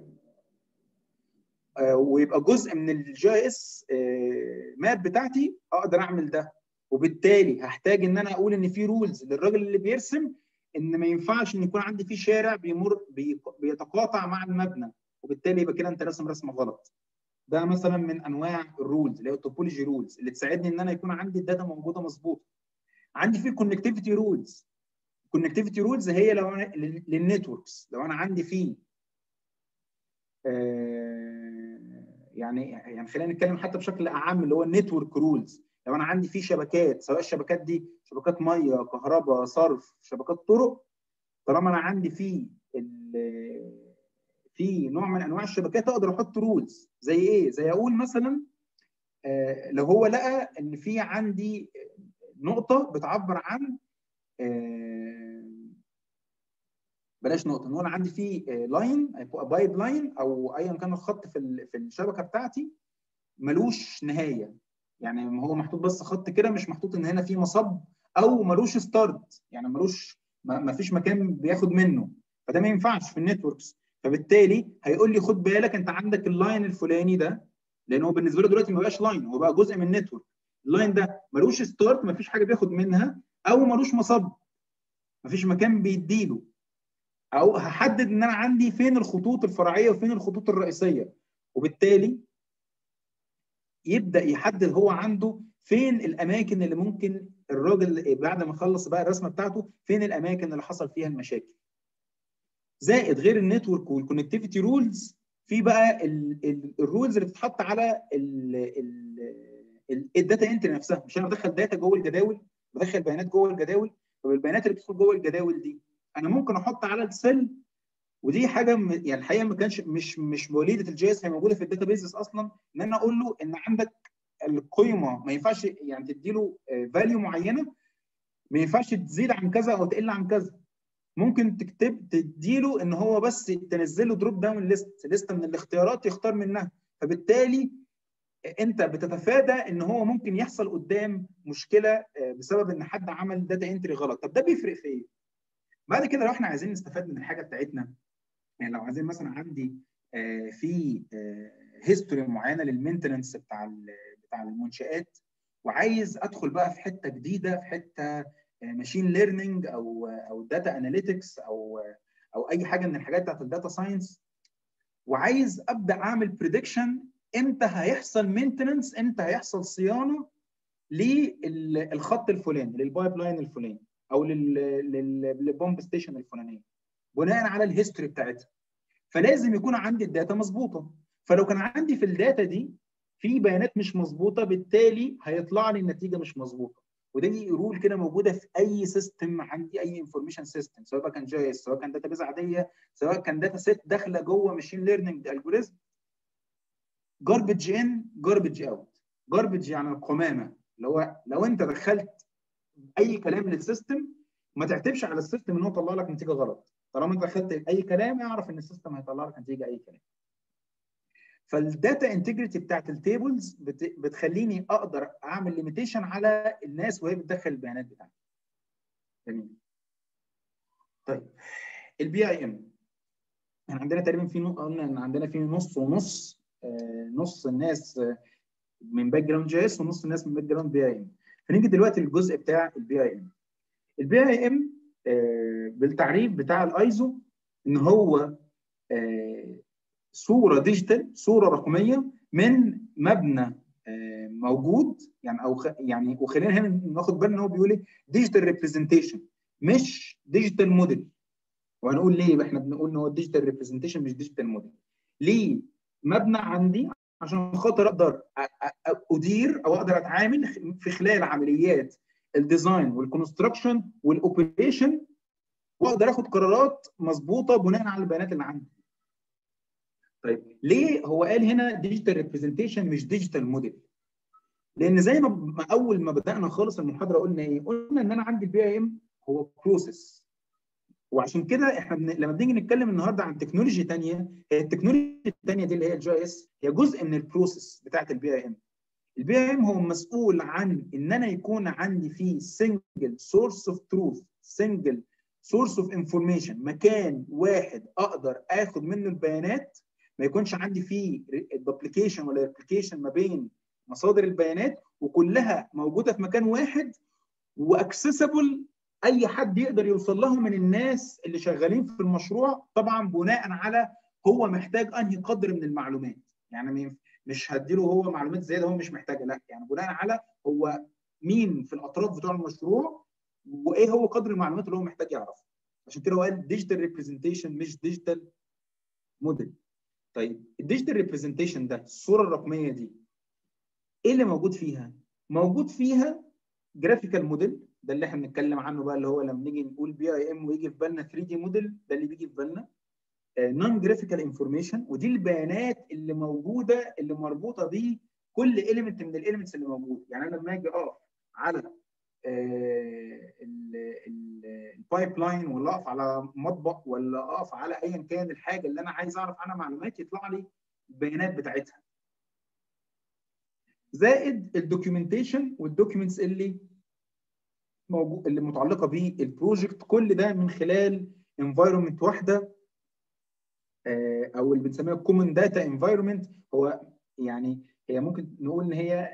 [SPEAKER 1] ويبقى جزء من الجي اس ماب بتاعتي، اقدر اعمل ده. وبالتالي هحتاج ان انا اقول ان في رولز للراجل اللي بيرسم ان ما ينفعش ان يكون عندي في شارع بيمر بيتقاطع مع المبنى، وبالتالي يبقى كده انت راسم رسمه غلط. ده مثلا من انواع الرولز اللي هي التوبولوجي رولز اللي تساعدني ان انا يكون عندي الداتا موجوده مظبوطه. عندي في كونكتيفيتي رولز. الكونكتيفيتي رولز هي لو انا للنتوركس، لو انا عندي فيه آه يعني يعني خلينا نتكلم حتى بشكل اعم اللي هو النتورك رولز. لو انا عندي في شبكات، سواء الشبكات دي شبكات ميه، كهرباء، صرف، شبكات طرق، طالما انا عندي في في نوع من انواع الشبكات اقدر احط رولز. زي ايه؟ زي اقول مثلا آه لو هو لقى ان في عندي نقطه بتعبر عن آه بلاش نقطه، نقول عندي في لاين بايب لاين او ايا كان الخط في في الشبكه بتاعتي ملوش نهايه، يعني هو محطوط بس خط كده، مش محطوط ان هنا في مصب، او ملوش ستارت، يعني ملوش ما فيش مكان بياخد منه، فده ما ينفعش في النتوركس. فبالتالي هيقول لي خد بالك انت عندك اللاين الفلاني ده، لان هو بالنسبه له دلوقتي ما بقاش لاين، هو بقى جزء من النتورك. اللاين ده ملوش ستارت، ما فيش حاجه بياخد منها، او ملوش مصب، ما فيش مكان بيديله، او هحدد ان انا عندي فين الخطوط الفرعيه وفين الخطوط الرئيسيه، وبالتالي يبدا يحدد هو عنده فين الاماكن اللي ممكن الراجل بعد ما خلص بقى الرسمه بتاعته فين الاماكن اللي حصل فيها المشاكل. زائد غير النتورك والكونكتيفيتي رولز، في بقى الرولز اللي بتتحط على الداتا انتري نفسها. مش انا بدخل داتا جوه الجداول، بدخل بيانات جوه الجداول، فالبيانات اللي بتدخل جوه الجداول دي انا ممكن احط على السيل، ودي حاجه يعني الحقيقه ما كانش مش مش وليده الجي اس، هي موجوده في الداتا بيزز اصلا، ان انا اقول له ان عندك القيمه ما ينفعش يعني تدي له فاليو معينه، ما ينفعش تزيد عن كذا او تقل عن كذا. ممكن تكتب تدي له ان هو بس تنزل له دروب داون ليست، لسته من الاختيارات يختار منها، فبالتالي انت بتتفادى ان هو ممكن يحصل قدام مشكله بسبب ان حد عمل داتا انتري غلط. طب ده بيفرق في ايه؟ بعد كده لو احنا عايزين نستفاد من الحاجه بتاعتنا، يعني لو عايزين مثلا عندي آه في هيستوري آه معينه للمينتننس بتاع بتاع المنشات، وعايز ادخل بقى في حته جديده، في حته ماشين آه ليرنينج او او داتا اناليتكس او او اي حاجه من الحاجات بتاعت الداتا ساينس، وعايز ابدا اعمل بريدكشن امتى هيحصل مينتننس، امتى هيحصل صيانه للخط الفلاني، للبايب لاين الفلاني، او للبومب ستيشن الفلانيه، بناء على الهيستوري بتاعتها. فلازم يكون عندي الداتا مظبوطه. فلو كان عندي في الداتا دي في بيانات مش مظبوطه، بالتالي هيطلع لي النتيجه مش مظبوطه. ودي رول كده موجوده في اي سيستم عندي، اي انفورميشن سيستم، سواء كان جي اس، سواء كان داتا بيز عاديه، سواء كان داتا سيت داخله جوه ماشين ليرنينج الجوريزم. جاربج ان جاربج اوت. جاربج يعني القمامه، اللي هو لو انت دخلت اي كلام للسيستم ما تعتبش على السيستم ان هو طلع لك نتيجه غلط. طالما انت دخلت اي كلام اعرف ان السيستم هيطلع لك نتيجه اي كلام. فالداتا انتجريتي بتاعت التيبلز بتخليني اقدر اعمل ليميتيشن على الناس وهي بتدخل البيانات بتاعتها. جميل. طيب البي اي ام، احنا عندنا تقريبا في قلنا ان عندنا في نص ونص، آه نص الناس آه من باك جراوند جي اس ونص الناس من باك جراوند بي اي ام. فنيجي دلوقتي للجزء بتاع البي اي ام. البي اي ام آه بالتعريف بتاع الايزو ان هو آه صوره ديجيتال، صوره رقميه من مبنى آه موجود، يعني او خ... يعني وخلينا هنا ناخد بالنا ان هو بيقول ايه ديجيتال ريبريزنتيشن مش ديجيتال موديل. وهنقول ليه احنا بنقول ان هو ديجيتال ريبريزنتيشن مش ديجيتال موديل. ليه؟ مبنى عندي عشان خاطر اقدر ادير او اقدر اتعامل في خلال عمليات الديزاين والكونستراكشن والاوبريشن، واقدر اخد قرارات مظبوطه بناء على البيانات اللي عندي. طيب ليه هو قال هنا ديجيتال ريبريزنتيشن مش ديجيتال موديل؟ لان زي ما اول ما بدانا خالص المحاضره قلنا ايه؟ قلنا ان انا عندي البي اي ام هو بروسيس. وعشان كده احنا بن... لما بنيجي نتكلم النهارده عن تكنولوجي ثانيه، هي التكنولوجي الثانيه دي اللي هي الجي اس هي جزء من البروسيس بتاعت البي اي ام. البي اي ام هو مسؤول عن ان انا يكون عندي فيه سنجل سورس اوف تروث، سنجل سورس اوف انفورميشن، مكان واحد اقدر اخد منه البيانات، ما يكونش عندي فيه دوبليكيشن ولا ريبليكيشن ما بين مصادر البيانات، وكلها موجوده في مكان واحد واكسسبل، اي حد يقدر يوصل لهم من الناس اللي شغالين في المشروع، طبعا بناء على هو محتاج انهي قدر من المعلومات. يعني مش هديله هو معلومات زياده هو مش محتاجها، لا، يعني بناء على هو مين في الاطراف بتوع المشروع وايه هو قدر المعلومات اللي هو محتاج يعرفها. عشان كده هو قال ديجيتال ريبريزنتيشن مش ديجيتال موديل. طيب الديجيتال ريبريزنتيشن ده، الصوره الرقميه دي، ايه اللي موجود فيها؟ موجود فيها جرافيكال موديل، ده اللي احنا بنتكلم عنه بقى، اللي هو لما نيجي نقول بي اي ام ويجي في بالنا ثري دي موديل، ده اللي بيجي في بالنا. نون جرافيكال انفورميشن، ودي البيانات اللي موجوده اللي مربوطه بيه كل اليمنت من الاليمنتس اللي موجود. يعني انا لما اجي اقف على البايب لاين، ولا اقف على مطبخ، ولا اقف على ايا كان الحاجه اللي انا عايز اعرف عنها معلومات، يطلع لي البيانات بتاعتها. زائد الدوكيومنتيشن والدوكيومنتس اللي موجود اللي متعلقه بالبروجكت، كل ده من خلال انفايرمنت واحده، او اللي بنسميها كومن داتا انفايرمنت. هو يعني هي ممكن نقول ان هي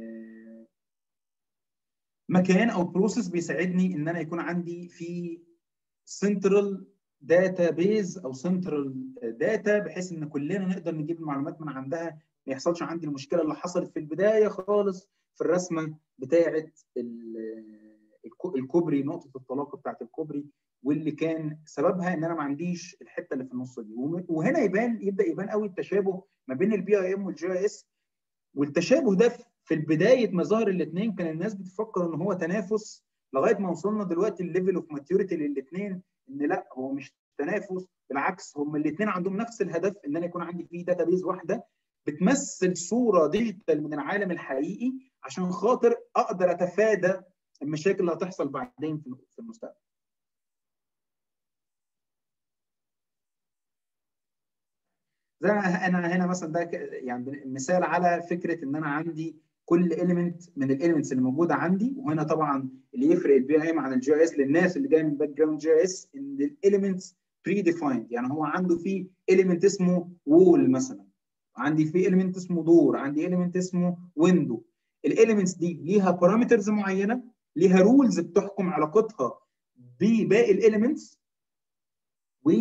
[SPEAKER 1] مكان او بروسيس بيساعدني ان انا يكون عندي في سنترال داتا بيز او سنترال داتا، بحيث ان كلنا نقدر نجيب المعلومات من عندها، ما يحصلش عندي المشكله اللي حصلت في البدايه خالص في الرسمه بتاعه الكوبري، نقطه التلاقي بتاعه الكوبري، واللي كان سببها ان انا ما عنديش الحته اللي في النص دي. وهنا يبان يبدا يبان قوي التشابه ما بين البي اي ام والجي اي اس. والتشابه ده في البدايه ما ظهر الاثنين كان الناس بتفكر ان هو تنافس، لغايه ما وصلنا دلوقتي الليفل اوف ماتيوريتي للاثنين، ان لا، هو مش تنافس، بالعكس هم الاثنين عندهم نفس الهدف، ان انا يكون عندي فيه داتا بيز واحده بتمثل صوره ديجيتال من العالم الحقيقي، عشان خاطر اقدر اتفادى المشاكل اللي هتحصل بعدين في المستقبل. زي انا هنا مثلا، ده يعني مثال على فكره ان انا عندي كل اليمنت من الاليمنتس اللي موجوده عندي. وهنا طبعا اللي يفرق البي اي ام عن الجي اس للناس اللي جايه من باك جراوند جي اس، ان الاليمنتس بري ديفايند. يعني هو عنده في اليمنت اسمه وول مثلا، عندي في اليمنت اسمه دور، عندي اليمنت اسمه ويندو. الاليمنتس دي ليها بارامترز معينه، ليها رولز بتحكم علاقتها بباقي الاليمنتس. و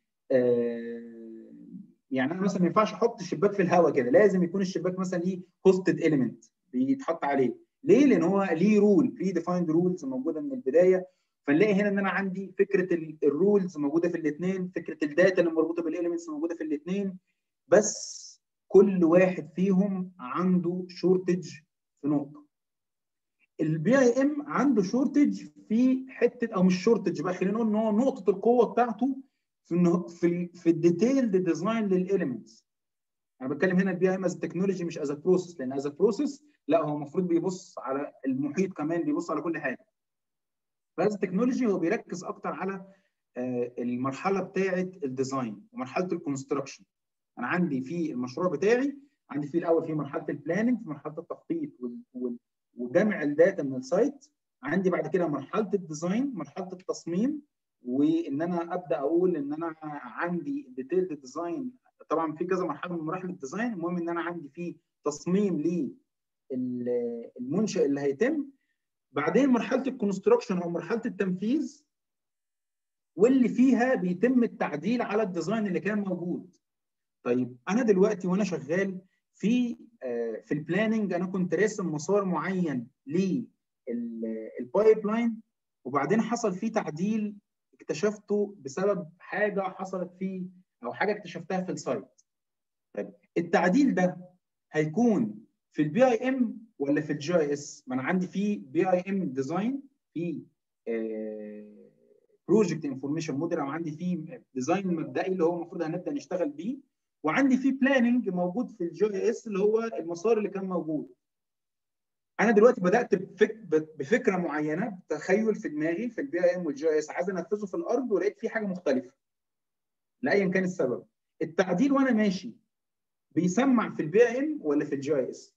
[SPEAKER 1] آه يعني انا مثلا ما ينفعش احط الشباك في الهواء كده، لازم يكون الشباك مثلا ليه هوستد اليمنت بيتحط عليه. ليه؟ لان هو ليه رول، بري ديفايند رولز موجوده من البدايه. فنلاقي هنا ان انا عندي فكره الرولز موجوده في الاثنين، فكره الداتا اللي مربوطه بالاليمنتس موجوده في الاثنين، بس كل واحد فيهم عنده شورتج في نقطه. البي اي ام عنده شورتج في حته، او مش شورتج بقى، خلينا نقول ان هو نقطه القوه بتاعته في في في الديتيلد ديزاين للاليمنتس. انا بتكلم هنا البي اي ام از تكنولوجي مش از بروسيس، لان از بروسيس لا، هو المفروض بيبص على المحيط كمان، بيبص على كل حاجه. فاز تكنولوجي هو بيركز اكتر على المرحله بتاعه الديزاين ومرحله الكونستراكشن. انا عندي في المشروع بتاعي، عندي في الاول في مرحله البلاننج، في مرحله التخطيط وجمع الداتا من السايت. عندي بعد كده مرحله الديزاين، مرحله التصميم، وان انا ابدا اقول ان انا عندي ديتيلد ديزاين. طبعا في كذا مرحله من مراحل الديزاين، المهم ان انا عندي فيه تصميم للمنشأ اللي هيتم. بعدين مرحله الكونستراكشن او مرحله التنفيذ، واللي فيها بيتم التعديل على الديزاين اللي كان موجود. طيب انا دلوقتي وانا شغال في في البلاننج، انا كنت راسم مسار معين للبايب لاين، وبعدين حصل فيه تعديل اكتشفته بسبب حاجه حصلت فيه، او حاجه اكتشفتها في السايت. طيب التعديل ده هيكون في البي اي ام ولا في الجي اي اس؟ ما انا عندي في بي اي ام ديزاين، في بروجكت انفورميشن موديل، او عندي في ديزاين مبدئي اللي هو المفروض هنبدا نشتغل بيه، وعندي في بلاننج موجود في الجي اي اس اللي هو المسار اللي كان موجود. انا دلوقتي بدات بفك... بفكره معينه، تخيل في دماغي في البي اي ام والجي اي اس، عايز انفذه في الارض، ولقيت فيه حاجه مختلفه لايا كان السبب. التعديل وانا ماشي بيسمع في البي اي ام ولا في الجي اي اس؟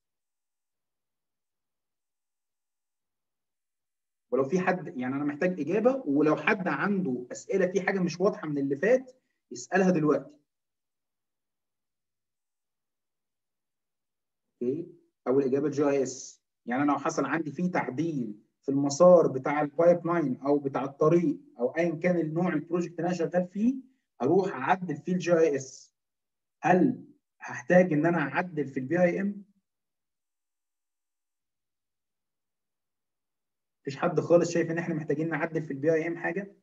[SPEAKER 1] ولو في حد، يعني انا محتاج اجابه، ولو حد عنده اسئله في حاجه مش واضحه من اللي فات يسالها دلوقتي. اوكي، اول اجابه جي اي اس. يعني انا لو حصل عندي فيه تعديل في المسار بتاع البايب لاين او بتاع الطريق او ايا كان النوع البروجكت اللي انا شغال فيه، اروح اعدل فيه الجي اي اس. هل هحتاج ان انا اعدل في البي اي ام؟ مفيش حد خالص شايف ان احنا محتاجين نعدل في البي اي ام حاجه؟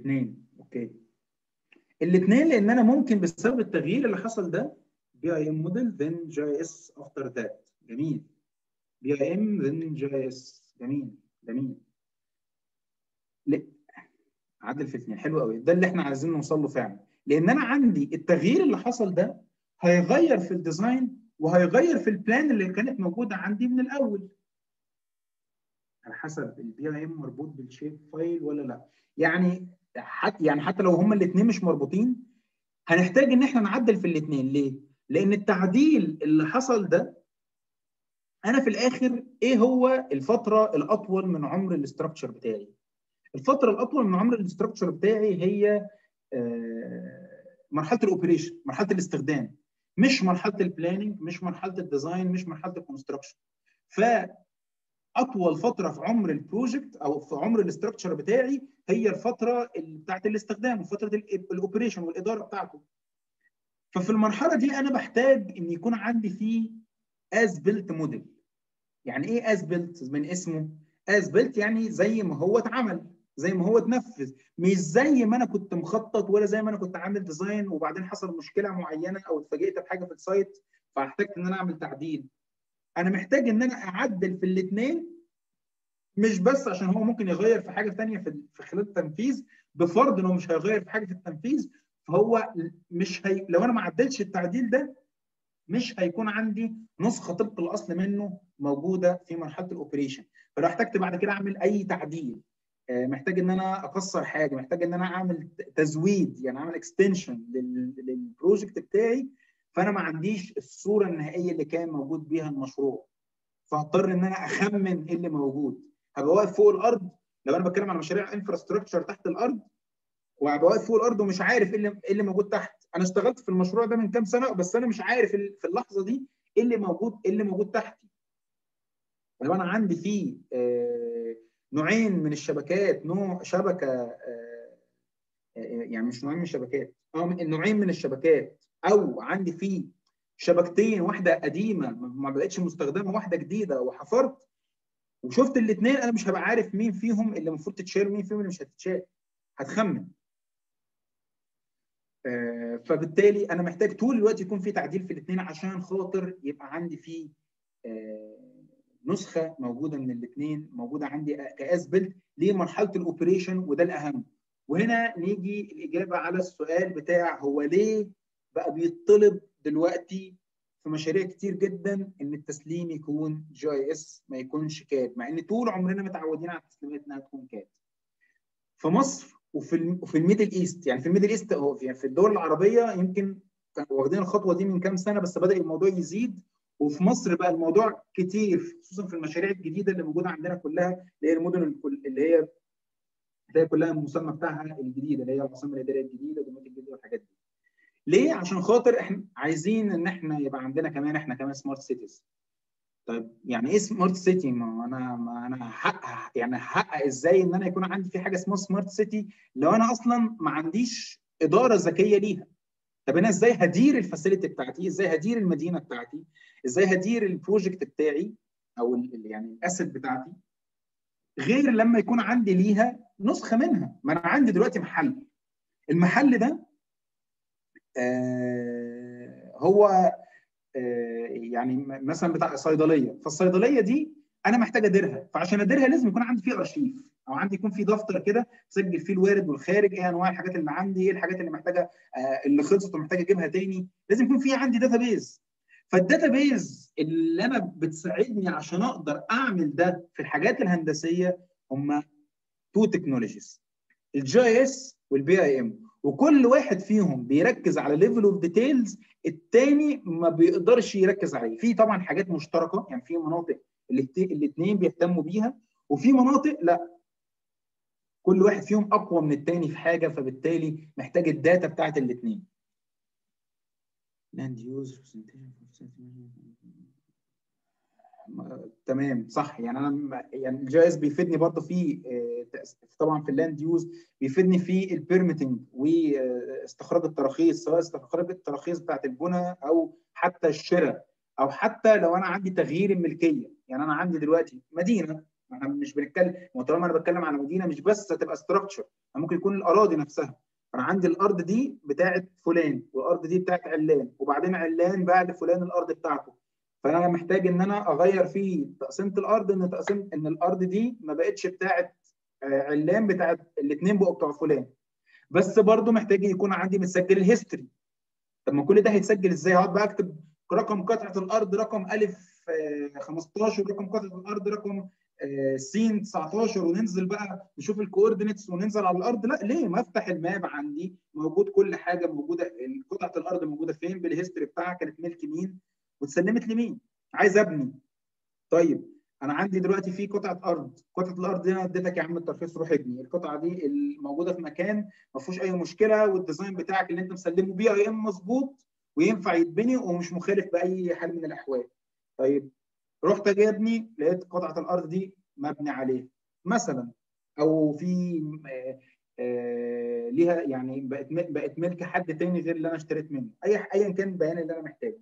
[SPEAKER 1] الاثنين. اوكي، الاثنين لان انا ممكن بسبب التغيير اللي حصل ده بي اي ام موديل then جي اس افتر ذات. جميل. بي اي ام then جي اس. جميل جميل. لا عدل في اثنين. حلو قوي، ده اللي احنا عايزين نوصل له فعلا، لان انا عندي التغيير اللي حصل ده هيغير في الديزاين وهيغير في البلان اللي كانت موجوده عندي من الاول على حسب البي اي ام مربوط بالشيب فايل ولا لا. يعني حتى يعني حتى لو هما الاثنين مش مربوطين هنحتاج ان احنا نعدل في الاثنين. ليه؟ لان التعديل اللي حصل ده انا في الاخر ايه هو الفتره الاطول من عمر الاستراكشر بتاعي؟ الفتره الاطول من عمر الاستراكشر بتاعي هي مرحله الاوبريشن، مرحله الاستخدام، مش مرحله البلاننج، مش مرحله الديزاين، مش مرحله الكونستراكشن. فاطول فتره في عمر البروجكت او في عمر الاستراكشر بتاعي هي الفتره بتاعت الاستخدام وفتره الاوبريشن والاداره بتاعته. ففي المرحله دي انا بحتاج ان يكون عندي فيه از بيلت موديل. يعني ايه از بيلت؟ من اسمه از بيلت يعني زي ما هو اتعمل، زي ما هو اتنفذ، مش زي ما انا كنت مخطط ولا زي ما انا كنت عامل ديزاين وبعدين حصل مشكله معينه او اتفاجئت بحاجه في السايت فاحتجت ان انا اعمل تعديل. انا محتاج ان انا اعدل في الاثنين، مش بس عشان هو ممكن يغير في حاجه ثانيه في خلال التنفيذ، بفرض انه مش هيغير في حاجه في التنفيذ فهو مش هي... لو انا ما عدلتش التعديل ده مش هيكون عندي نسخه طبق الاصل منه موجوده في مرحله الاوبريشن. فلو احتجت بعد كده اعمل اي تعديل، محتاج ان انا اكسر حاجه، محتاج ان انا اعمل تزويد يعني اعمل اكستنشن للبروجكت بتاعي، فانا ما عنديش الصوره النهائيه اللي كان موجود بيها المشروع، فهضطر ان انا اخمن ايه اللي موجود. هبقى واقف فوق الارض لو انا بتكلم على مشاريع انفراستراكشر تحت الارض، وهبقى واقف فوق الارض ومش عارف ايه اللي ايه اللي موجود تحت. انا اشتغلت في المشروع ده من كام سنه بس انا مش عارف في اللحظه دي ايه اللي موجود ايه اللي موجود تحتي. لو انا عندي فيه آه نوعين من الشبكات، نوع شبكه آه يعني مش نوعين من الشبكات، اه نوعين من الشبكات، او عندي فيه شبكتين، واحده قديمه ما بقتش مستخدمه واحده جديده، وحفرت وشفت الاثنين، انا مش هبقى عارف مين فيهم اللي المفروض تتشال ومين فيهم اللي مش هتتشال، هتخمن. آه فبالتالي انا محتاج طول الوقت يكون في تعديل في الاثنين عشان خاطر يبقى عندي فيه آه نسخه موجوده من الاثنين موجوده عندي كاس بيلت لمرحله الاوبريشن، وده الاهم. وهنا نيجي الاجابه على السؤال بتاع هو ليه بقى بيطلب دلوقتي في مشاريع كتير جدا ان التسليم يكون جي اي اس ما يكونش كاد، مع ان طول عمرنا متعودين على التسليمات انها تكون كاد. في مصر وفي وفي الميدل ايست، يعني في الميدل ايست هو يعني في الدول العربيه يمكن كانوا واخدين الخطوه دي من كام سنه بس بدا الموضوع يزيد، وفي مصر بقى الموضوع كتير خصوصا في المشاريع الجديده اللي موجوده عندنا كلها اللي هي المدن اللي هي اللي هي كلها المسمى بتاعها الجديده اللي هي العاصمه الاداريه الجديده ودمياط الجديده والحاجات دي. ليه؟ عشان خاطر احنا عايزين ان احنا يبقى عندنا كمان احنا كمان سمارت سيتيز. طيب يعني ايه سمارت سيتي؟ ما انا ما انا هحقق يعني هحقق ازاي ان انا يكون عندي في حاجه اسمها سمارت سيتي لو انا اصلا ما عنديش اداره ذكيه ليها؟ طب انا ازاي هدير الفاسيلتي بتاعتي؟ ازاي هدير المدينه بتاعتي؟ ازاي هدير البروجكت بتاعي او يعني الاسيت بتاعتي غير لما يكون عندي ليها نسخه منها؟ ما انا عندي دلوقتي محل، المحل ده آه هو آه يعني مثلا بتاع صيدليه، فالصيدليه دي انا محتاج اديرها، فعشان اديرها لازم يكون عندي فيه ارشيف او عندي يكون فيه دفتر كده سجل فيه الوارد والخارج، ايه انواع الحاجات اللي عندي، ايه الحاجات اللي محتاجه آه اللي خلصت ومحتاجه اجيبها تاني، لازم يكون في عندي داتابيز. فالداتابيز اللي انا بتساعدني عشان اقدر اعمل ده في الحاجات الهندسيه هم تو تكنولوجيز، الجي اي اس والبي اي ام، وكل واحد فيهم بيركز على ليفل اوف ديتيلز الثاني ما بيقدرش يركز عليه. في طبعا حاجات مشتركه، يعني في مناطق الاثنين بيهتموا بيها وفي مناطق لا، كل واحد فيهم اقوى من الثاني في حاجه، فبالتالي محتاج الداتا بتاعت الاثنين. لاند يوز تمام صح. يعني انا يعني الجي اس بيفيدني برضه في طبعا في اللاند يوز، بيفيدني في البيرميتنج واستخراج التراخيص، سواء استخراج التراخيص بتاعت البناء او حتى الشراء، او حتى لو انا عندي تغيير الملكيه. يعني انا عندي دلوقتي مدينه احنا مش بنتكلم، طالما انا بتكلم على مدينه مش بس هتبقى ستراكشر، ممكن يكون الاراضي نفسها. انا عندي الارض دي بتاعت فلان والارض دي بتاعت علان، وبعدين علان باع لفلان الارض بتاعته، فانا محتاج ان انا اغير في تقسيمه الارض، ان تقسيم ان الارض دي ما بقتش بتاعت علان، بتاعت الاثنين بقوا بتوع فلان. بس برضو محتاج يكون عندي متسجل الهيستوري. طب ما كل ده هيتسجل ازاي؟ هقعد بقى اكتب رقم قطعه الارض رقم الف خمستاشر، رقم قطعه الارض رقم س تسعتاشر، وننزل بقى نشوف الكوردينيتس وننزل على الارض؟ لا، ليه؟ ما افتح الماب عندي موجود كل حاجه موجوده، قطعه الارض موجوده فين بالهيستوري بتاعها، كانت ملك مين واتسلمت لمين. عايز ابني، طيب انا عندي دلوقتي في قطعه ارض، قطعه الارض دي انا اديتك يا عم الترخيص، روح ابني القطعه دي الموجوده في مكان ما فيهوش اي مشكله، والديزاين بتاعك اللي انت مسلمه بي اي ام مظبوط وينفع يتبني ومش مخالف باي حال من الاحوال. طيب رحت اجي ابني لقيت قطعه الارض دي مبني عليها مثلا، او في آه آه ليها يعني بقت بقت ملك حد تاني غير اللي انا اشتريت منه، اي ايا كان البيان اللي انا محتاجه.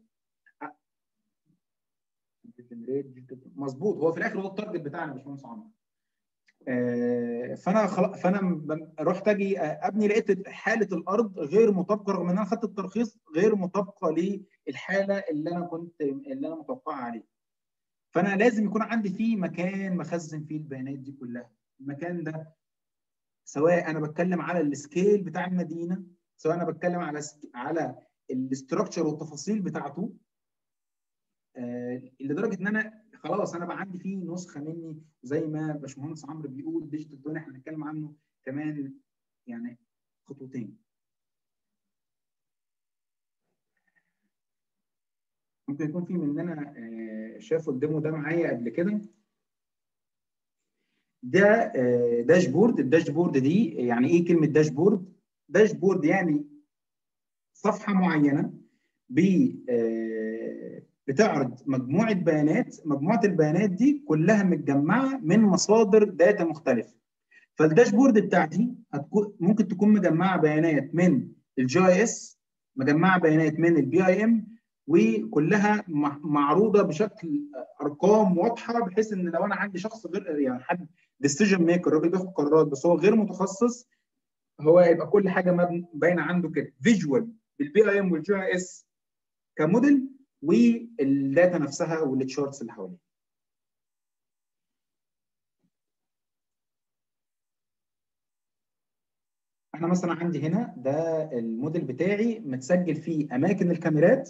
[SPEAKER 1] مظبوط، هو في الاخر هو التارجت بتاعنا يا باشمهندس عمرو. آه فانا خلاص، فانا رحت اجي ابني لقيت حاله الارض غير مطابقه، رغم ان انا خدت الترخيص غير مطابقه للحاله اللي انا كنت اللي انا متوقعها عليه. فانا لازم يكون عندي فيه مكان مخزن فيه البيانات دي كلها. المكان ده سواء انا بتكلم على السكيل بتاع المدينه، سواء انا بتكلم على على الاستراكشر والتفاصيل بتاعته، آه لدرجه ان انا خلاص انا بقى عندي فيه نسخه مني، زي ما باشمهندس عمرو بيقول ديجيتال توين، احنا هنتكلم عنه كمان يعني خطوتين. ممكن يكون في مننا آه شافوا الديمو ده معايا قبل كده. ده داشبورد. الداشبورد دي يعني ايه كلمه داشبورد؟ داشبورد يعني صفحه معينه بتعرض مجموعه بيانات، مجموعه البيانات دي كلها متجمعه من مصادر داتا مختلفه. فالداشبورد بتاعتي هتكون ممكن تكون مجمعه بيانات من الجي اي اس، مجمعه بيانات من البي اي ام، وكلها معروضه بشكل ارقام واضحه، بحيث ان لو انا عندي شخص غير يعني حد ديسيجن ميكر، راجل بياخد قرارات بس هو غير متخصص، هو يبقى كل حاجه باينه عنده كده فيجوال بالبي اي ام والجي اي اس كموديل، والداتا نفسها والتشارتس اللي حواليها. انا مثلا عندي هنا ده الموديل بتاعي متسجل فيه اماكن الكاميرات،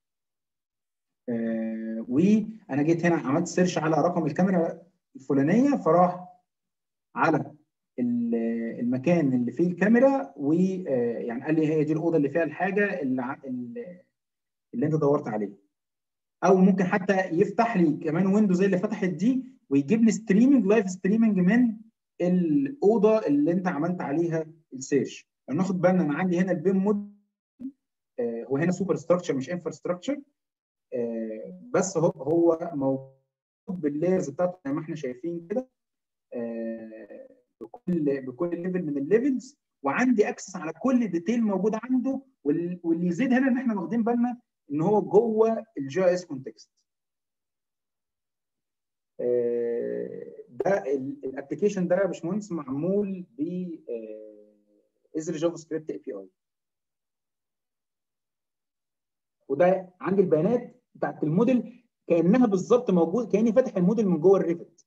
[SPEAKER 1] آه وانا جيت هنا عملت سيرش على رقم الكاميرا الفلانيه، فراح على المكان اللي فيه الكاميرا، ويعني قال لي هي دي الاوضه اللي فيها الحاجه اللي, اللي انت دورت عليها. او ممكن حتى يفتح لي كمان ويندو زي اللي فتحت دي، ويجيب لي ستريمنج لايف ستريمنج من الاوضه اللي انت عملت عليها السيرش. ناخد بالنا انا عندي هنا البيم مود آه هو هنا سوبر ستراكشر مش انفراستراكشر، آه بس هو هو موجود باللايرز بتاعته زي ما احنا شايفين كده، آه بكل بكل ليفل من الليفلز، وعندي اكسس على كل ديتيل موجود عنده. واللي يزيد هنا ان احنا واخدين بالنا ان هو جوه الجي اس كونتكست. ده الابلكيشن ده يا باشمهندس معمول ب ازر جافا سكريبت اي بي اي، وده عندي البيانات بتاعت الموديل كانها بالظبط موجود، كاني فاتح الموديل من جوه الريفت.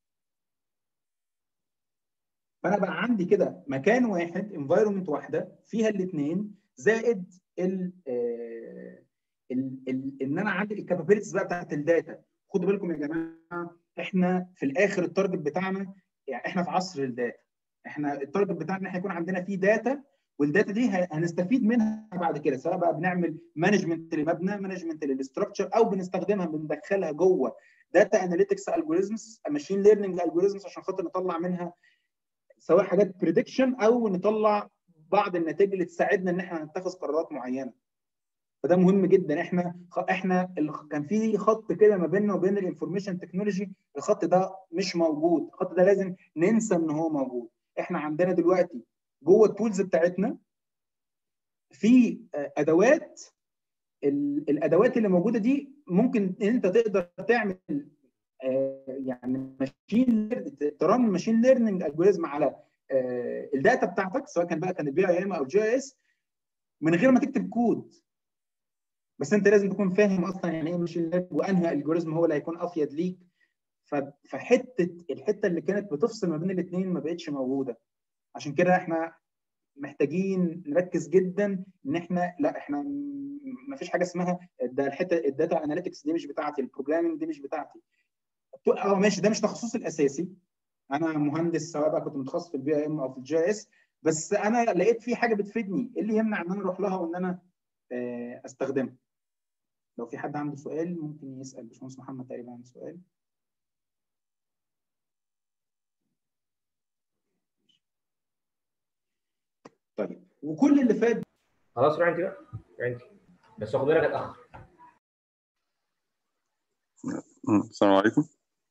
[SPEAKER 1] فانا بقى عندي كده مكان واحد، انفايرمنت واحده فيها الاثنين، زائد ال ال ال ان انا عندي الكابابيلتيز بقى بتاعت الداتا. خدوا بالكم يا جماعه، احنا في الاخر التارجت بتاعنا يعني احنا في عصر الداتا، احنا التارجت بتاعنا ان احنا يكون عندنا فيه داتا، والداتا دي هنستفيد منها بعد كده، سواء بقى بنعمل مانجمنت لمبنى، مانجمنت للاستراكشر، او بنستخدمها بندخلها جوه داتا اناليتكس الجوريزمز، ماشين ليرنينج الجوريزمز، عشان خاطر نطلع منها سواء حاجات بريدكشن او نطلع بعض النتائج اللي تساعدنا ان احنا نتخذ قرارات معينه. فده مهم جدا. احنا احنا كان في خط كده ما بيننا وبين الانفورميشن تكنولوجي، الخط ده مش موجود، الخط ده لازم ننسى ان هو موجود. احنا عندنا دلوقتي جوه التولز بتاعتنا في ادوات، الادوات اللي موجوده دي ممكن انت تقدر تعمل يعني ماشين ترن ماشين ليرنينج الجوريزم على آه الداتا بتاعتك، سواء كان بقى كان البي اي ام او الجي اي اس، من غير ما تكتب كود. بس انت لازم تكون فاهم اصلا يعني ايه ماشين ليرنينج وانهي الجوريزم هو اللي هيكون افيد ليك. فحته الحته اللي كانت بتفصل ما بين الاثنين ما بقتش موجوده. عشان كده احنا محتاجين نركز جدا ان احنا لا احنا ما فيش حاجه اسمها ده الحته الداتا اناليتكس دي مش بتاعتي، البروجرامينج دي مش بتاعتي. اه ماشي، ده مش تخصصي الاساسي، انا مهندس سواء بقى كنت متخصص في البي اي ام او في الجي اس، بس انا لقيت في حاجه بتفيدني، ايه اللي يمنع ان انا اروح لها وان انا استخدمها؟ لو في حد عنده سؤال ممكن يسال. باشمهندس محمد تقريبا عنده سؤال. طيب وكل اللي فات
[SPEAKER 4] خلاص روح انت بقى، روح انت بس خد بالك اتاخر.
[SPEAKER 5] السلام عليكم.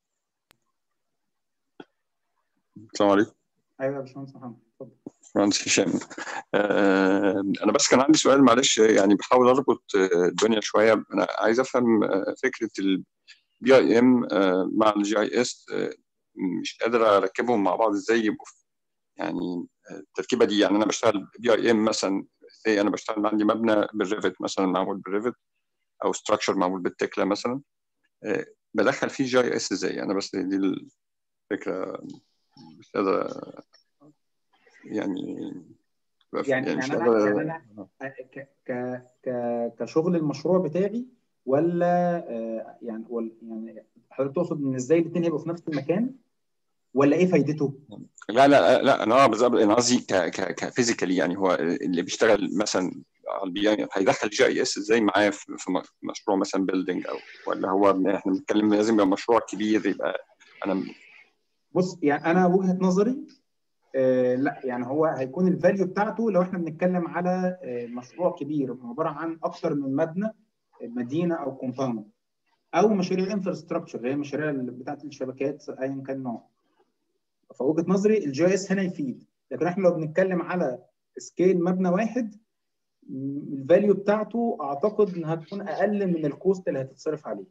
[SPEAKER 5] السلام عليكم.
[SPEAKER 1] ايوه يا باشمهندس محمد اتفضل.
[SPEAKER 5] باشمهندس هشام، آه انا بس كان عندي سؤال معلش، يعني بحاول اربط الدنيا شويه. انا عايز افهم فكره البي اي ام مع الجي اي اس، مش قادر اركبهم مع بعض ازاي يبقوا يعني التركيبه دي. يعني انا بشتغل بي اي ام مثلا، زي انا بشتغل عندي مبنى بالريفت مثلا معمول بالريفت، او ستراكشر معمول بالتكلا مثلا، آه بدخل فيه جي اي اس ازاي؟ انا بس دي الفكره مش قادر يعني
[SPEAKER 1] يعني
[SPEAKER 5] يعني مش
[SPEAKER 1] يعني
[SPEAKER 5] قادر.
[SPEAKER 1] انا يعني انا ك ك ك كشغل المشروع بتاعي، ولا آه يعني ولا يعني حضرتك تقصد ان ازاي الاثنين هيبقوا في نفس المكان، ولا ايه فايدته؟
[SPEAKER 5] لا لا لا انا بالظبط انا قصدي ك ك كفيزيكالي، يعني هو اللي بيشتغل مثلا على البي يعني هيدخل جي اي اس ازاي معاه في مشروع مثلا بيلدينج، او ولا هو احنا بنتكلم لازم يبقى مشروع كبير يبقى انا.
[SPEAKER 1] بص يعني انا وجهة نظري آه لا، يعني هو هيكون الفاليو بتاعته لو احنا بنتكلم على آه مشروع كبير عباره عن اكتر من مبنى، مدينه او كومباوند، او مشاريع انفراستراكشر اللي هي مشاريع بتاعت الشبكات ايا كان نوع. فوجهة نظري الجي اس هنا يفيد. لكن احنا لو بنتكلم على سكيل مبنى واحد، الفاليو بتاعته اعتقد انها تكون اقل من الكوست اللي هتتصرف عليه.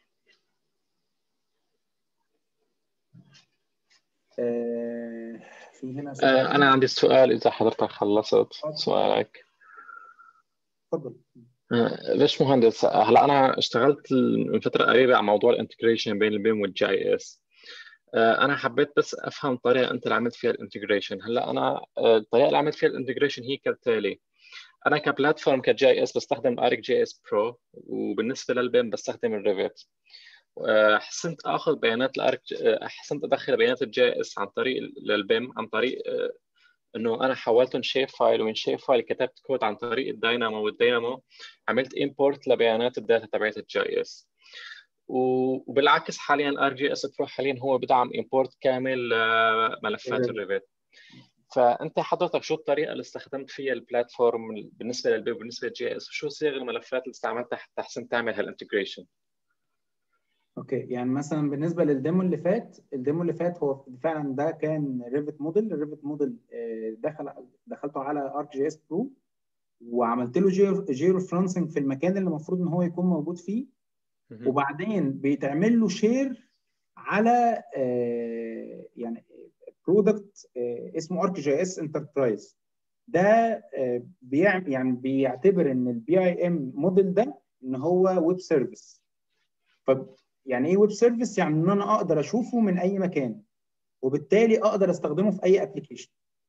[SPEAKER 1] آه في هنا سؤال.
[SPEAKER 6] آه انا عندي سؤال اذا حضرتك خلصت سؤالك.
[SPEAKER 1] تفضل.
[SPEAKER 6] آه ليش مهندس، هلا انا اشتغلت من فتره قريبه على موضوع الانتجريشن بين البيم والجي اي اس. انا حبيت بس افهم الطريقه انت اللي عملت فيها الانتجريشن. هلا انا الطريقه اللي عملت فيها الانتجريشن هي كالتالي: انا كبلاتفورم كجي اس بستخدم ارك جي اس برو، وبالنسبه للبيم بستخدم الريفت. حسنت اخذ بيانات الارك، حسنت ادخل بيانات الجي اس عن طريق للبيم عن طريق انه انا حولتهم شيب فايل، ومن شيب فايل كتبت كود عن طريق الداينامو، والداينامو عملت امبورت لبيانات الداتا تبعت الجي اس. وبالعكس حاليا ار جي اس برو حاليا هو بدعم امبورت كامل ملفات الريفت. فانت حضرتك شو الطريقه اللي استخدمت فيها البلاتفورم بالنسبه للبيب وبالنسبه للجي اس، وشو صيغ الملفات اللي استعملتها حتى حسن تعمل هالانتجريشن؟
[SPEAKER 1] اوكي، يعني مثلا بالنسبه للديمو اللي فات، الديمو اللي فات هو فعلا ده كان ريفت موديل. الريفت موديل دخل دخلته على ارك جي اس برو، وعملت له جيرو فرانسنج في المكان اللي المفروض ان هو يكون موجود فيه، وبعدين بيتعمل له شير على آه يعني برودكت آه اسمه ارك جي اس انتربرايز. ده آه بيعمل يعني بيعتبر ان البي اي ام موديل ده ان هو ويب سيرفيس. ف يعني ايه ويب سيرفيس؟ يعني ان انا اقدر اشوفه من اي مكان، وبالتالي اقدر استخدمه في اي ابلكيشن.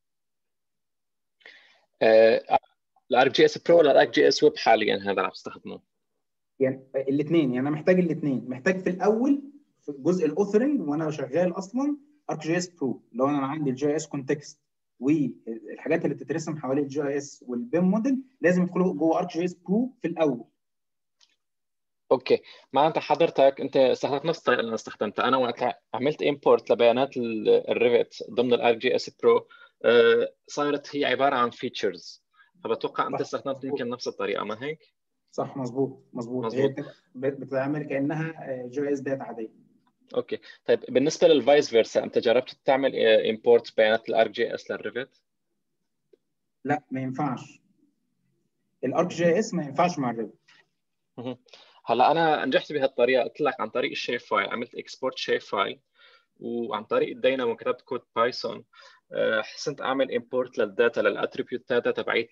[SPEAKER 6] الارك جي اس برو ولا الارك جي اس ويب حاليا هذا عم تستخدمه؟
[SPEAKER 1] يعني الاثنين، يعني انا محتاج الاثنين. محتاج في الاول في جزء الاوثرنج وانا شغال اصلا ارك جي اس برو، لو انا عندي الجي اس كونتكست والحاجات اللي بتترسم حوالين الجي اس والبيم موديل لازم يدخلوا جوه ارك جي اس برو في الاول.
[SPEAKER 6] اوكي، معناتها حضرتك انت استخدمت نفس الطريقه اللي انا استخدمتها. انا وقت عملت امبورت لبيانات الريفت ضمن الارك جي اس برو صارت هي عباره عن فيتشرز، فبتوقع انت استخدمت يمكن نفس الطريقه، ما هيك؟
[SPEAKER 1] صح، مظبوط مظبوط. هي بتتعمل كانها جي اس داتا عاديه.
[SPEAKER 6] اوكي، طيب بالنسبه للفايس فيرسا، انت جربت تعمل امبورت بيانات الارك جي اس للريفت؟
[SPEAKER 1] لا ما ينفعش. الارك جي اس ما ينفعش مع الريفت.
[SPEAKER 6] هلا انا نجحت بهالطريقه، قلت لك عن طريق الشيف فايل، عملت اكسبورت شيف فايل، وعن طريق الدينامو كتبت كود بايثون، حسنت اعمل امبورت للداتا للاتريبيوت داتا تبعت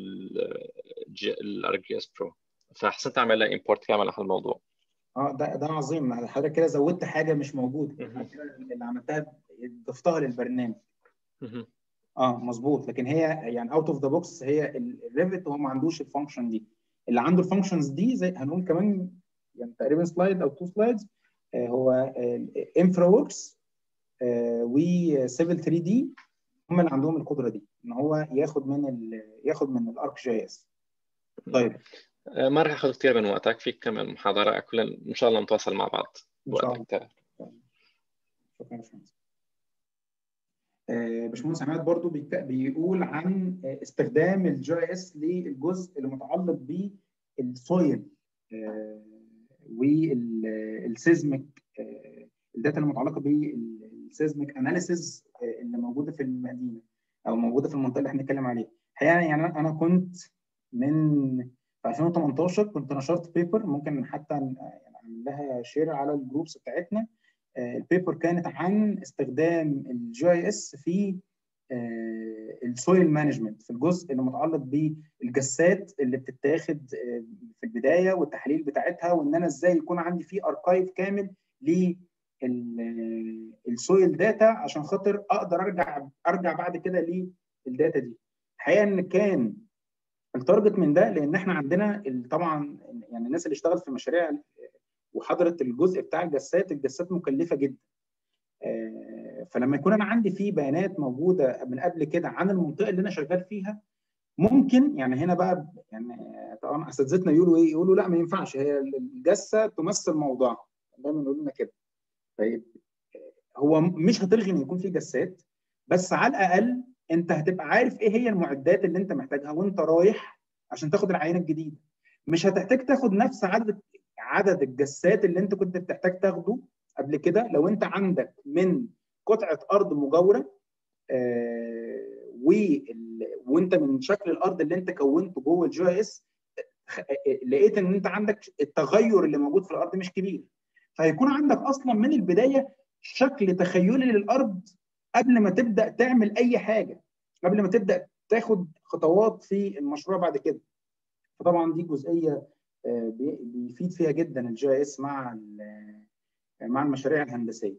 [SPEAKER 6] الار جي اس برو، فحسنت اعمل لها امبورت كامل على الموضوع.
[SPEAKER 1] اه ده ده عظيم، حضرتك كده زودت حاجه مش موجوده، اللي عملتها ضفتها للبرنامج. اه مظبوط، لكن هي يعني اوت اوف ذا بوكس، هي الريفت هو ما عندوش الفانكشن دي. اللي عنده الفانكشنز دي زي هنقول كمان يعني تقريبا سلايد او تو سلايدز، آه هو انفرا وركس وسيفل ثري دي، هم اللي عندهم القدره دي ان هو ياخد من ال ياخد من الارك جي اس. طيب
[SPEAKER 6] ما راح اخذ كثير من وقتك، فيك كمان محاضره كلنا ان شاء الله نتواصل مع بعض
[SPEAKER 1] بوقت
[SPEAKER 6] كتير.
[SPEAKER 1] شكرا يا باشمهندس. باشمهندس عماد برضو بيقول عن استخدام الجي اس للجزء اللي متعلق بالسويل والسيزميك، الداتا اللي متعلقه بالسيزميك اناليسيز اللي موجوده في المدينه او موجوده في المنطقه اللي احنا بنتكلم عليها. الحقيقه يعني انا كنت من في ألفين وثمانية عشر كنت نشرت بيبر، ممكن حتى يعني اعمل لها شير على الجروبس بتاعتنا. البيبر كانت عن استخدام الجي اي اس في السويل مانجمنت، في الجزء اللي متعلق بالجسات اللي بتتاخد في البدايه والتحليل بتاعتها، وان انا ازاي يكون عندي في اركايف كامل للسويل داتا عشان خاطر اقدر ارجع ارجع بعد كده للداتا دي. الحقيقه ان كان التارجت من ده، لان احنا عندنا طبعا يعني الناس اللي اشتغلت في مشاريع وحضرت الجزء بتاع الجسات، الجسات مكلفه جدا. فلما يكون انا عندي فيه بيانات موجوده من قبل كده عن المنطقه اللي انا شغال فيها، ممكن يعني هنا بقى يعني طبعا اساتذتنا يقولوا ايه؟ يقولوا لا ما ينفعش، هي الجسه تمثل موضوعها، دايما يقولوا لنا كده. طيب هو مش هتلغي ان يكون في جسات، بس على الاقل انت هتبقى عارف ايه هي المعدات اللي انت محتاجها وانت رايح عشان تاخد العينه الجديده. مش هتحتاج تاخد نفس عدد عدد الجسات اللي انت كنت بتحتاج تاخده قبل كده لو انت عندك من قطعه ارض مجاوره، آه وانت من شكل الارض اللي انت كونته جوه الجي اي اس لقيت ان انت عندك التغير اللي موجود في الارض مش كبير، فهيكون عندك اصلا من البدايه شكل تخيلي للارض قبل ما تبدا تعمل اي حاجه، قبل ما تبدا تاخد خطوات في المشروع بعد كده. فطبعا دي جزئيه بيفيد فيها جدا الجي اي اس مع مع المشاريع الهندسيه.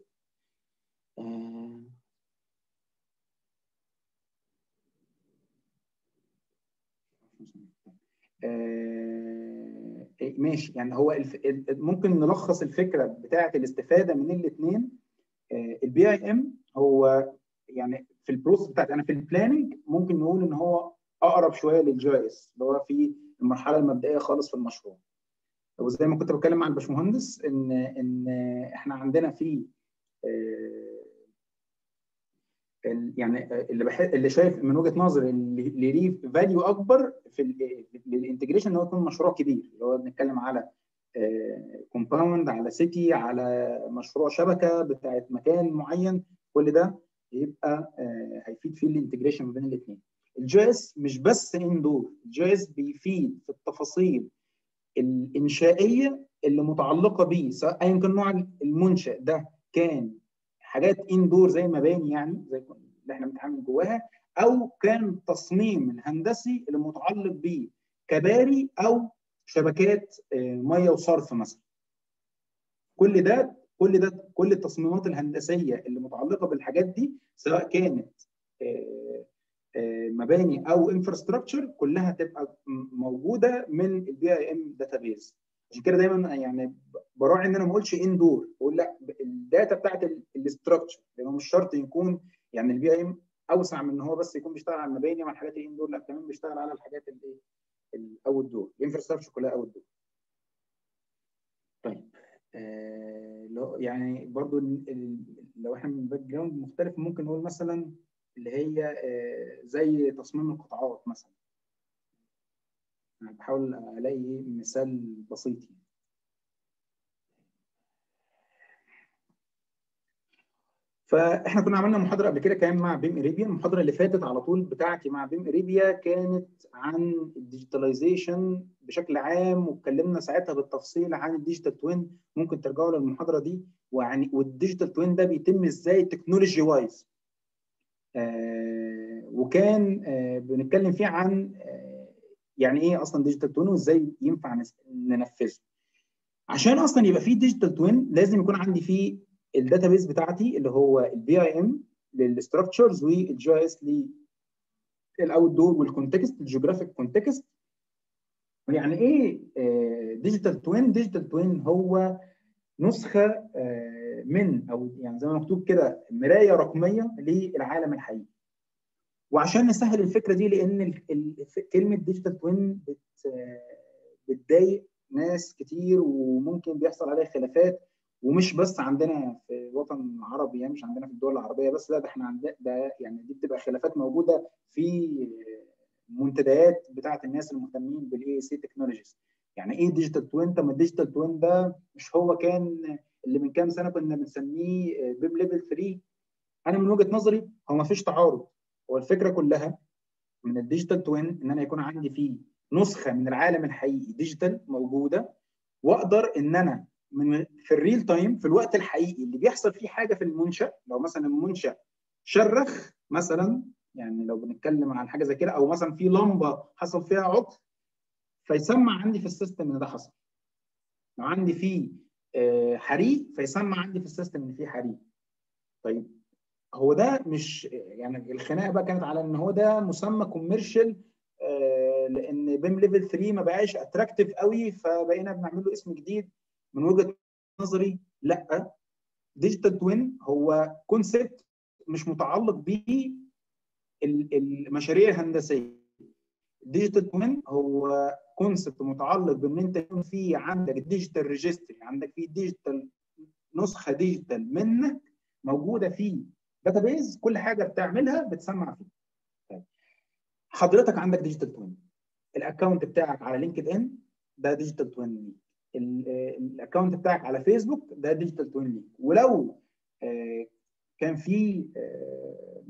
[SPEAKER 1] ماشي، يعني هو الف... ممكن نلخص الفكره بتاعه الاستفاده من الاثنين. البي اي ام هو يعني في البروسيس بتاعت انا في البلاننج ممكن نقول ان هو اقرب شويه للجي اي اس اللي هو في المرحله المبدئيه خالص في المشروع. وزي ما كنت بتكلم مع الباشمهندس ان ان احنا عندنا في يعني اللي بح... اللي شايف من وجهه نظري اللي ليه فاليو اكبر في الانتجريشن ان هو يكون مشروع كبير، اللي هو بنتكلم على كومباوند، على سيتي، على مشروع شبكه بتاعت مكان معين. كل ده يبقى هيفيد فيه الانتجريشن ما بين الاثنين. الجي اس مش بس اندور، الجي اس بيفيد في التفاصيل الانشائيه اللي متعلقه بيه، سواء ايا كان نوع المنشا ده، كان حاجات اندور زي مباني يعني زي اللي احنا بنتعامل جواها، او كان تصميم الهندسي اللي متعلق بيه كباري او شبكات ميه وصرف مثلا. كل ده كل ده كل التصميمات الهندسيه اللي متعلقه بالحاجات دي سواء كانت مباني او انفراستراكشر كلها تبقى موجوده من البي اي ام داتابيز. عشان كده دايما يعني براعي ان انا ما اقولش اندور، بقول لا الداتا بتاعت الاستراكشر، لانه مش شرط يكون يعني البي اي ام اوسع من ان هو بس يكون بيشتغل على المباني وعلى الحاجات الاندور، لا كمان بيشتغل على الحاجات الايه الاوت دور، الانفراستراكشر كلها اوت دور. طيب آه لو يعني برضو لو احنا من باك جراوند مختلف ممكن نقول مثلا اللي هي آه زي تصميم القطاعات مثلا. انا بحاول الاقي مثال بسيط يعني. فاحنا كنا عملنا محاضره قبل كده كان مع بيم اريبيا. المحاضره اللي فاتت على طول بتاعتي مع بيم اريبيا كانت عن الديجيتاليزيشن بشكل عام، واتكلمنا ساعتها بالتفصيل عن الديجيتال توين. ممكن ترجعوا للمحاضره دي، ويعني والديجيتال توين ده بيتم ازاي تكنولوجي وايز. آه وكان آه بنتكلم فيه عن آه يعني ايه اصلا ديجيتال توين وازاي ينفع ننفذه. عشان اصلا يبقى فيه ديجيتال توين لازم يكون عندي فيه الداتابيز بتاعتي اللي هو البي اي ام للستراكشرز والجي اي اس للاوت دور والكونتكست الجيوغرافيك كونتكست. يعني ايه ديجيتال توين؟ ديجيتال توين هو نسخه آه من او يعني زي ما مكتوب كده مرايه رقميه للعالم الحقيقي. وعشان نسهل الفكره دي، لان كلمه ديجيتال توين بت بتضايق ناس كتير وممكن بيحصل عليها خلافات، ومش بس عندنا في الوطن العربي، يعني مش عندنا في الدول العربيه بس، لا ده احنا عندنا ده يعني دي بتبقى خلافات موجوده في منتديات بتاعه الناس المهتمين بالاي سي تكنولوجيز. يعني ايه ديجيتال توين؟ طب ما الديجيتال توين ده مش هو كان اللي من كام سنه كنا بنسميه بيم ليفل ثلاثة؟ انا من وجهه نظري هو ما فيش تعارض. هو الفكره كلها من الديجيتال توين ان انا يكون عندي فيه نسخه من العالم الحقيقي ديجيتال موجوده، واقدر ان انا من في الريل تايم في الوقت الحقيقي اللي بيحصل فيه حاجه في المنشا، لو مثلا المنشا شرخ مثلا، يعني لو بنتكلم عن حاجه زي كده، او مثلا في لمبه حصل فيها عطل، فيسمع عندي في السيستم ان ده حصل. لو عندي فيه حريق فيسمع عندي في السيستم ان في حريق. طيب هو ده مش يعني الخناقه بقى كانت على ان هو ده مسمى كوميرشال، آه لان بيم ليفل ثلاثة ما بقاش اتراكتيف قوي فبقينا بنعمل له اسم جديد. من وجهه نظري لا، ديجيتال توين هو كونسبت مش متعلق بالمشاريع الهندسيه. الديجيتال توين هو كونسبت متعلق بان انت يكون في عندك ديجيتال ريجستري، عندك في ديجيتال نسخه ديجيتال منك موجوده في داتابيز، كل حاجه بتعملها بتسمع فيه. طيب حضرتك عندك ديجيتال توين، الاكونت بتاعك على لينكد ان ده ديجيتال توين ليك، الاكونت بتاعك على فيسبوك ده ديجيتال توين ليك. ولو آه كان في آه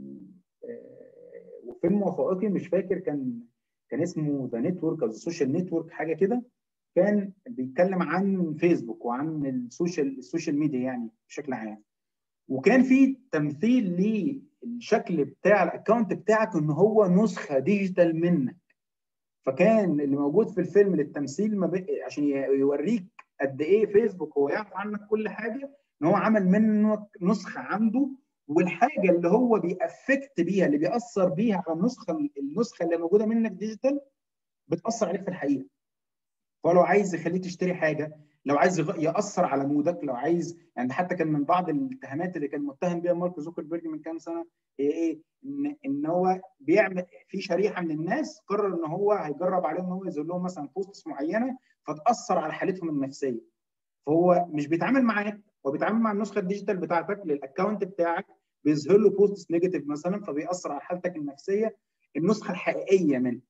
[SPEAKER 1] آه فيلم وثائقي مش فاكر كان كان اسمه ذا نتورك او السوشيال نتورك حاجه كده، كان بيتكلم عن فيسبوك وعن السوشيال السوشيال ميديا يعني بشكل عام، وكان في تمثيل للشكل بتاع الاكونت بتاعك ان هو نسخه ديجيتال منك. فكان اللي موجود في الفيلم للتمثيل ما بي... عشان يوريك قد ايه فيسبوك هو يعرف عنك كل حاجه، ان هو عمل منه نسخه عنده، والحاجه اللي هو بيأفكت بيها اللي بيأثر بيها على النسخه النسخه اللي موجوده منك ديجيتال بتأثر عليك في الحقيقه. فلو عايز يخليك تشتري حاجه، لو عايز يأثر على مودك، لو عايز يعني حتى كان من بعض الاتهامات اللي كان متهم بيها مارك زوكربيرج من كام سنه هي ايه؟ ان ان هو بيعمل في شريحه من الناس قرر ان هو هيجرب عليهم ان هو ينزل لهم مثلا بوستس معينه فتأثر على حالتهم النفسيه. فهو مش بيتعامل معاك، هو بيتعامل مع النسخه الديجيتال بتاعتك للاكونت بتاعك، بيظهر له بوستس نيجاتيف مثلا فبيأثر على حالتك النفسيه النسخه الحقيقيه منه.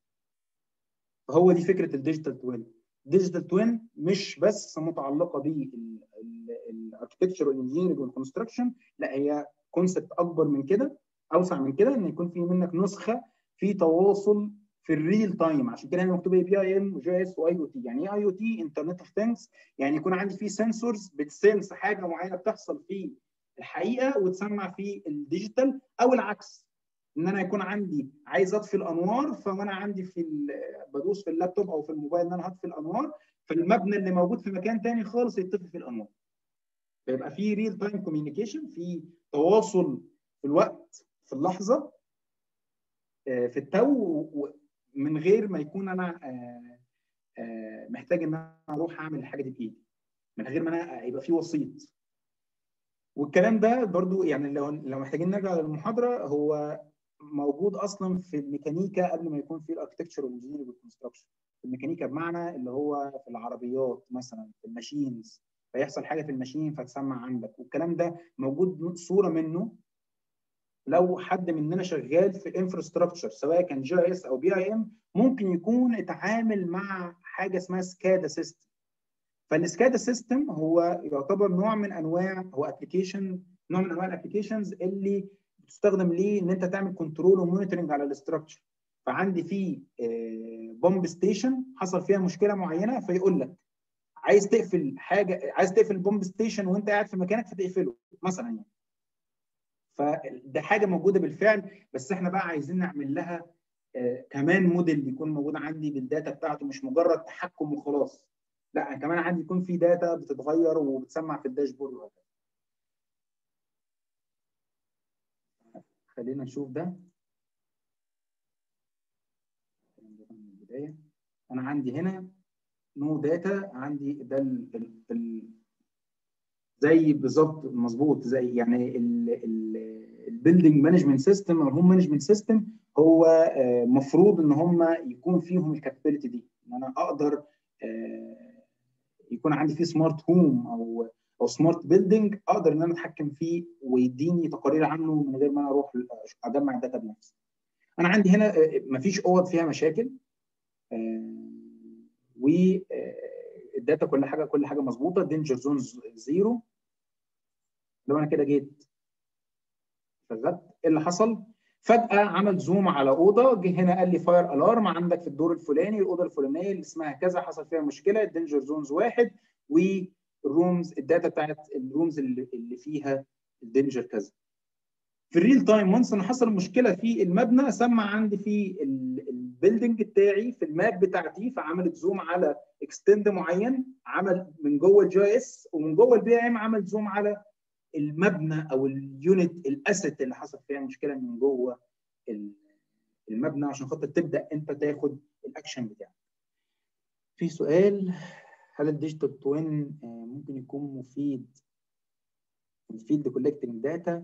[SPEAKER 1] فهو دي فكره الديجيتال توين. ديجيتال توين مش بس متعلقه بالاركتكتشر والانجينيرنج والكونستراكشن، لا هي كونسبت اكبر من كده، اوسع من كده، ان يكون في منك نسخه في تواصل في الريل تايم. عشان كده هنا مكتوب اي بي اي ام وجي اس واي او تي. يعني ايه اي او تي؟ انترنت اوف ثينجز، يعني يكون عندي فيه سنسورز بتسنس حاجه معينه بتحصل في الحقيقه وتسمع في الديجيتال، او العكس، ان انا يكون عندي عايز اطفي الانوار، فانا عندي في بدوس في اللابتوب او في الموبايل ان انا هطفي الانوار، فالمبنى اللي موجود في مكان تاني خالص يطفي في الانوار. فيبقى في ريل تايم كوميونيكيشن، في تواصل في الوقت في اللحظه في التو، من غير ما يكون انا محتاج ان انا اروح اعمل الحاجه دي بايدي، من غير ما انا يبقى في وسيط. والكلام ده برضو يعني لو لو محتاجين نرجع للمحاضره، هو موجود اصلا في الميكانيكا قبل ما يكون في الاركتكتشر والانجينيرنج والكونستراكشن. في الميكانيكا بمعنى اللي هو في العربيات مثلا، في الماشينز، فيحصل حاجه في الماشين فتسمع عندك، والكلام ده موجود صوره منه لو حد مننا شغال في الانفراستراكشر سواء كان جي اي اس او بي اي ام، ممكن يكون اتعامل مع حاجه اسمها سكادا سيستم. فالسكادا سيستم هو يعتبر نوع من انواع، هو ابلكيشن نوع من انواع الابلكيشنز اللي بتستخدم ليه ان انت تعمل كنترول ومونيتورنج على الاستراكشر. فعندي في بومب ستيشن حصل فيها مشكله معينه، فيقول لك عايز تقفل حاجه، عايز تقفل البومب ستيشن وانت قاعد في مكانك فتقفله مثلا يعني. فده حاجه موجوده بالفعل، بس احنا بقى عايزين نعمل لها آه كمان موديل يكون موجود عندي بالداتا بتاعته، مش مجرد تحكم وخلاص، لا كمان عندي يكون في داتا بتتغير وبتسمع في الداشبورد وهكذا. خلينا نشوف ده من البدايه. انا عندي هنا نو داتا، عندي ده ال ال ال زي بالظبط مظبوط، زي يعني البيلدنج مانجمنت سيستم او الهوم مانجمنت سيستم، هو المفروض ان هم يكون فيهم الكابابيلتي دي، ان انا اقدر يكون عندي فيه سمارت هوم او او سمارت بيلدنج، اقدر ان انا اتحكم فيه ويديني تقارير عنه من غير ما انا اروح اجمع الداتا بنفسي. انا عندي هنا مفيش اوض فيها مشاكل، والداتا كل حاجه كل حاجه مظبوطه، دينجر زونز زيرو. لو انا كده جيت شغلت، ايه اللي حصل؟ فجاه عمل زوم على اوضه، جه هنا قال لي فاير الارم عندك في الدور الفلاني، الاوضه الفلانيه اللي اسمها كذا حصل فيها مشكله، الدينجر زونز واحد، والرومز الداتا بتاعت الرومز اللي, اللي فيها الدينجر كذا. في الريل تايم وانس ان حصل مشكله في المبنى، سمع عندي في البيلدنج بتاعي في الماب بتاعتي، فعملت زوم على اكستند معين، عمل من جوه الجي اس ومن جوه البي ام عمل زوم على المبنى او اليونت الاسيت اللي حصل فيها مشكله من جوه المبنى، عشان خاطر تبدا انت تاخد الاكشن بتاعك. في سؤال: هل الديجيتال توين ممكن يكون مفيد في الفيلد كولكتنج داتا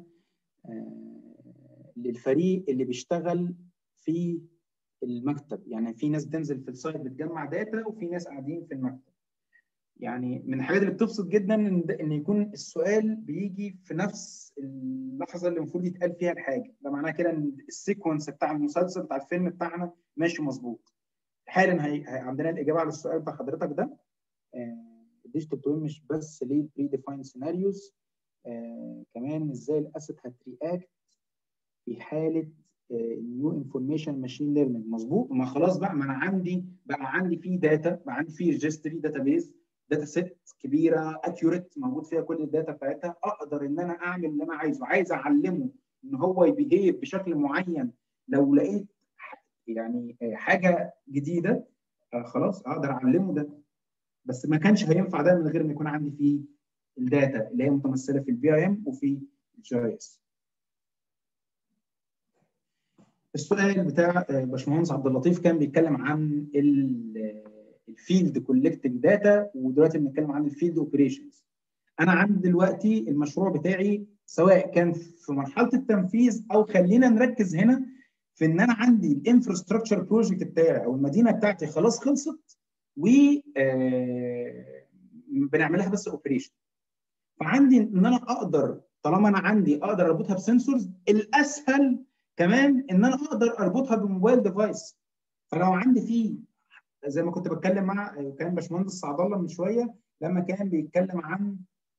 [SPEAKER 1] للفريق اللي بيشتغل في المكتب؟ يعني في ناس بتنزل في السايت بتجمع داتا وفي ناس قاعدين في المكتب. يعني من الحاجات اللي بتبسط جدا ان ان يكون السؤال بيجي في نفس اللحظه اللي المفروض يتقال فيها الحاجه، ده معناه كده ان السيكونس بتاع المسلسل بتاع الفيلم بتاعنا ماشي مظبوط. حالا هي... هي عندنا الاجابه على السؤال بتاع حضرتك ده. الديجيتال توين مش بس ليه بري ديفايند سيناريوز، كمان ازاي الاسيت هترياكت في حاله نيو انفورميشن ماشين ليرنينج. مظبوط، ما خلاص بقى، ما انا عندي بقى عندي في داتا، بقى عندي في ريجستري داتابيز، داتا سيت كبيره اكيوريت موجود فيها كل الداتا بتاعتها، اقدر ان انا اعمل اللي انا عايزه. عايز اعلمه ان هو يبيهيف بشكل معين، لو لقيت يعني حاجه جديده خلاص اقدر اعلمه ده، بس ما كانش هينفع ده من غير ما يكون عندي فيه الداتا اللي هي متمثله في البي اي ام وفي الجي اس. السؤال بتاع باشمهندس عبد اللطيف كان بيتكلم عن الفيلد كولكتنج داتا، ودلوقتي بنتكلم عن الفيلد اوبريشنز. انا عندي دلوقتي المشروع بتاعي سواء كان في مرحله التنفيذ، او خلينا نركز هنا في ان انا عندي الانفراستراكشر بروجكت بتاعي او المدينه بتاعتي خلاص خلصت، و بنعملها بس اوبريشن. فعندي ان انا اقدر، طالما انا عندي اقدر اربطها بسنسورز، الاسهل كمان ان انا اقدر اربطها بموبايل ديفايس. فلو عندي فيه زي ما كنت بتكلم مع كان باشمهندس سعد الله من شويه لما كان بيتكلم عن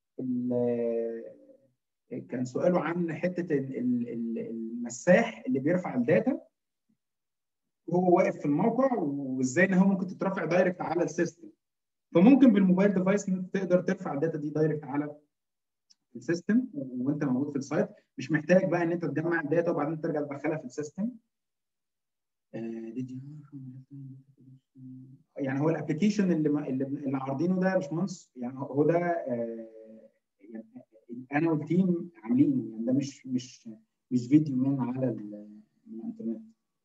[SPEAKER 1] كان سؤاله عن حته المساح اللي بيرفع الداتا وهو واقف في الموقع، وازاي ان هو ممكن تترفع دايركت على السيستم. فممكن بالموبايل ديفايس انت تقدر ترفع الداتا دي دايركت على السيستم وانت موجود في السايت، مش محتاج بقى ان انت تجمع الداتا وبعدين ترجع تدخلها في السيستم. يعني هو الابلكيشن اللي اللي, اللي عارضينه ده يا باشمهندس، يعني هو ده يعني انا والتيم عاملينه، يعني ده مش مش مش فيديو من على الانترنت.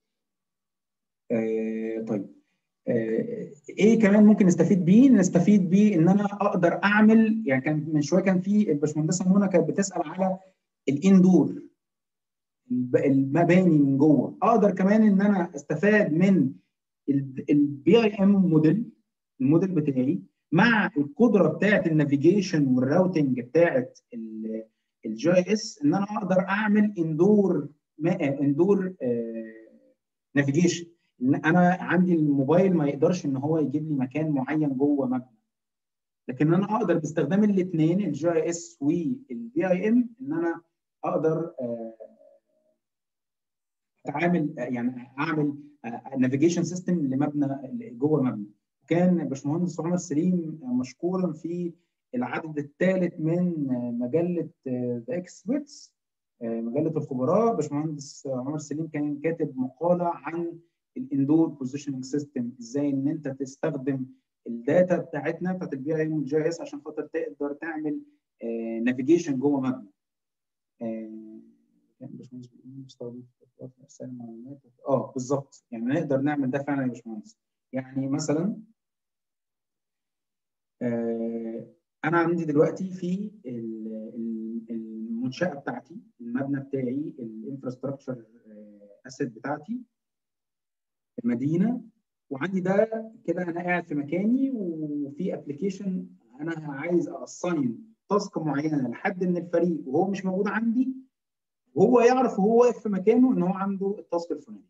[SPEAKER 1] طيب ايه كمان ممكن نستفيد بيه؟ نستفيد بيه ان انا اقدر اعمل، يعني كان من شويه كان في الباشمهندسه منى كانت بتسال على الاندور المباني من جوه، اقدر كمان ان انا استفاد من البي اي ام موديل، الموديل بتاعي مع القدره بتاعه النافيجيشن والراوتنج بتاعه الجي اس، ان انا اقدر اعمل اندور اندور نافيجيشن. ان انا عندي الموبايل ما يقدرش ان هو يجيب لي مكان معين جوه مبنى، لكن انا اقدر باستخدام الاثنين الجي اي اس والبي اي ام ان انا اقدر اتعامل يعني اعمل نافيجيشن سيستم لمبنى جوه مبنى. كان باشمهندس عمر سليم مشكورا في العدد الثالث من مجله ذا اكسبرتس، مجله الخبراء. باشمهندس عمر سليم كان كاتب مقاله عن الاندور بوزيشننج سيستم، ازاي ان انت تستخدم الداتا بتاعتنا بتاعت البي اي ام والجي اس عشان خاطر تقدر تعمل نافيجيشن جوه مبنى. كان باشمهندس بيقول بيستخدم ارسال المعلومات اه بالظبط، يعني نقدر نعمل ده فعلا يا باشمهندس. يعني مثلا آه انا عندي دلوقتي في المنشاه بتاعتي، المبنى بتاعي، الانفراستراكشر اسيت بتاعتي، المدينه، وعندي ده كده انا قاعد في مكاني وفي ابلكيشن انا عايز اساين تاسك معينه لحد من الفريق وهو مش موجود عندي، وهو يعرف وهو واقف في مكانه ان هو عنده التاسك الفلاني.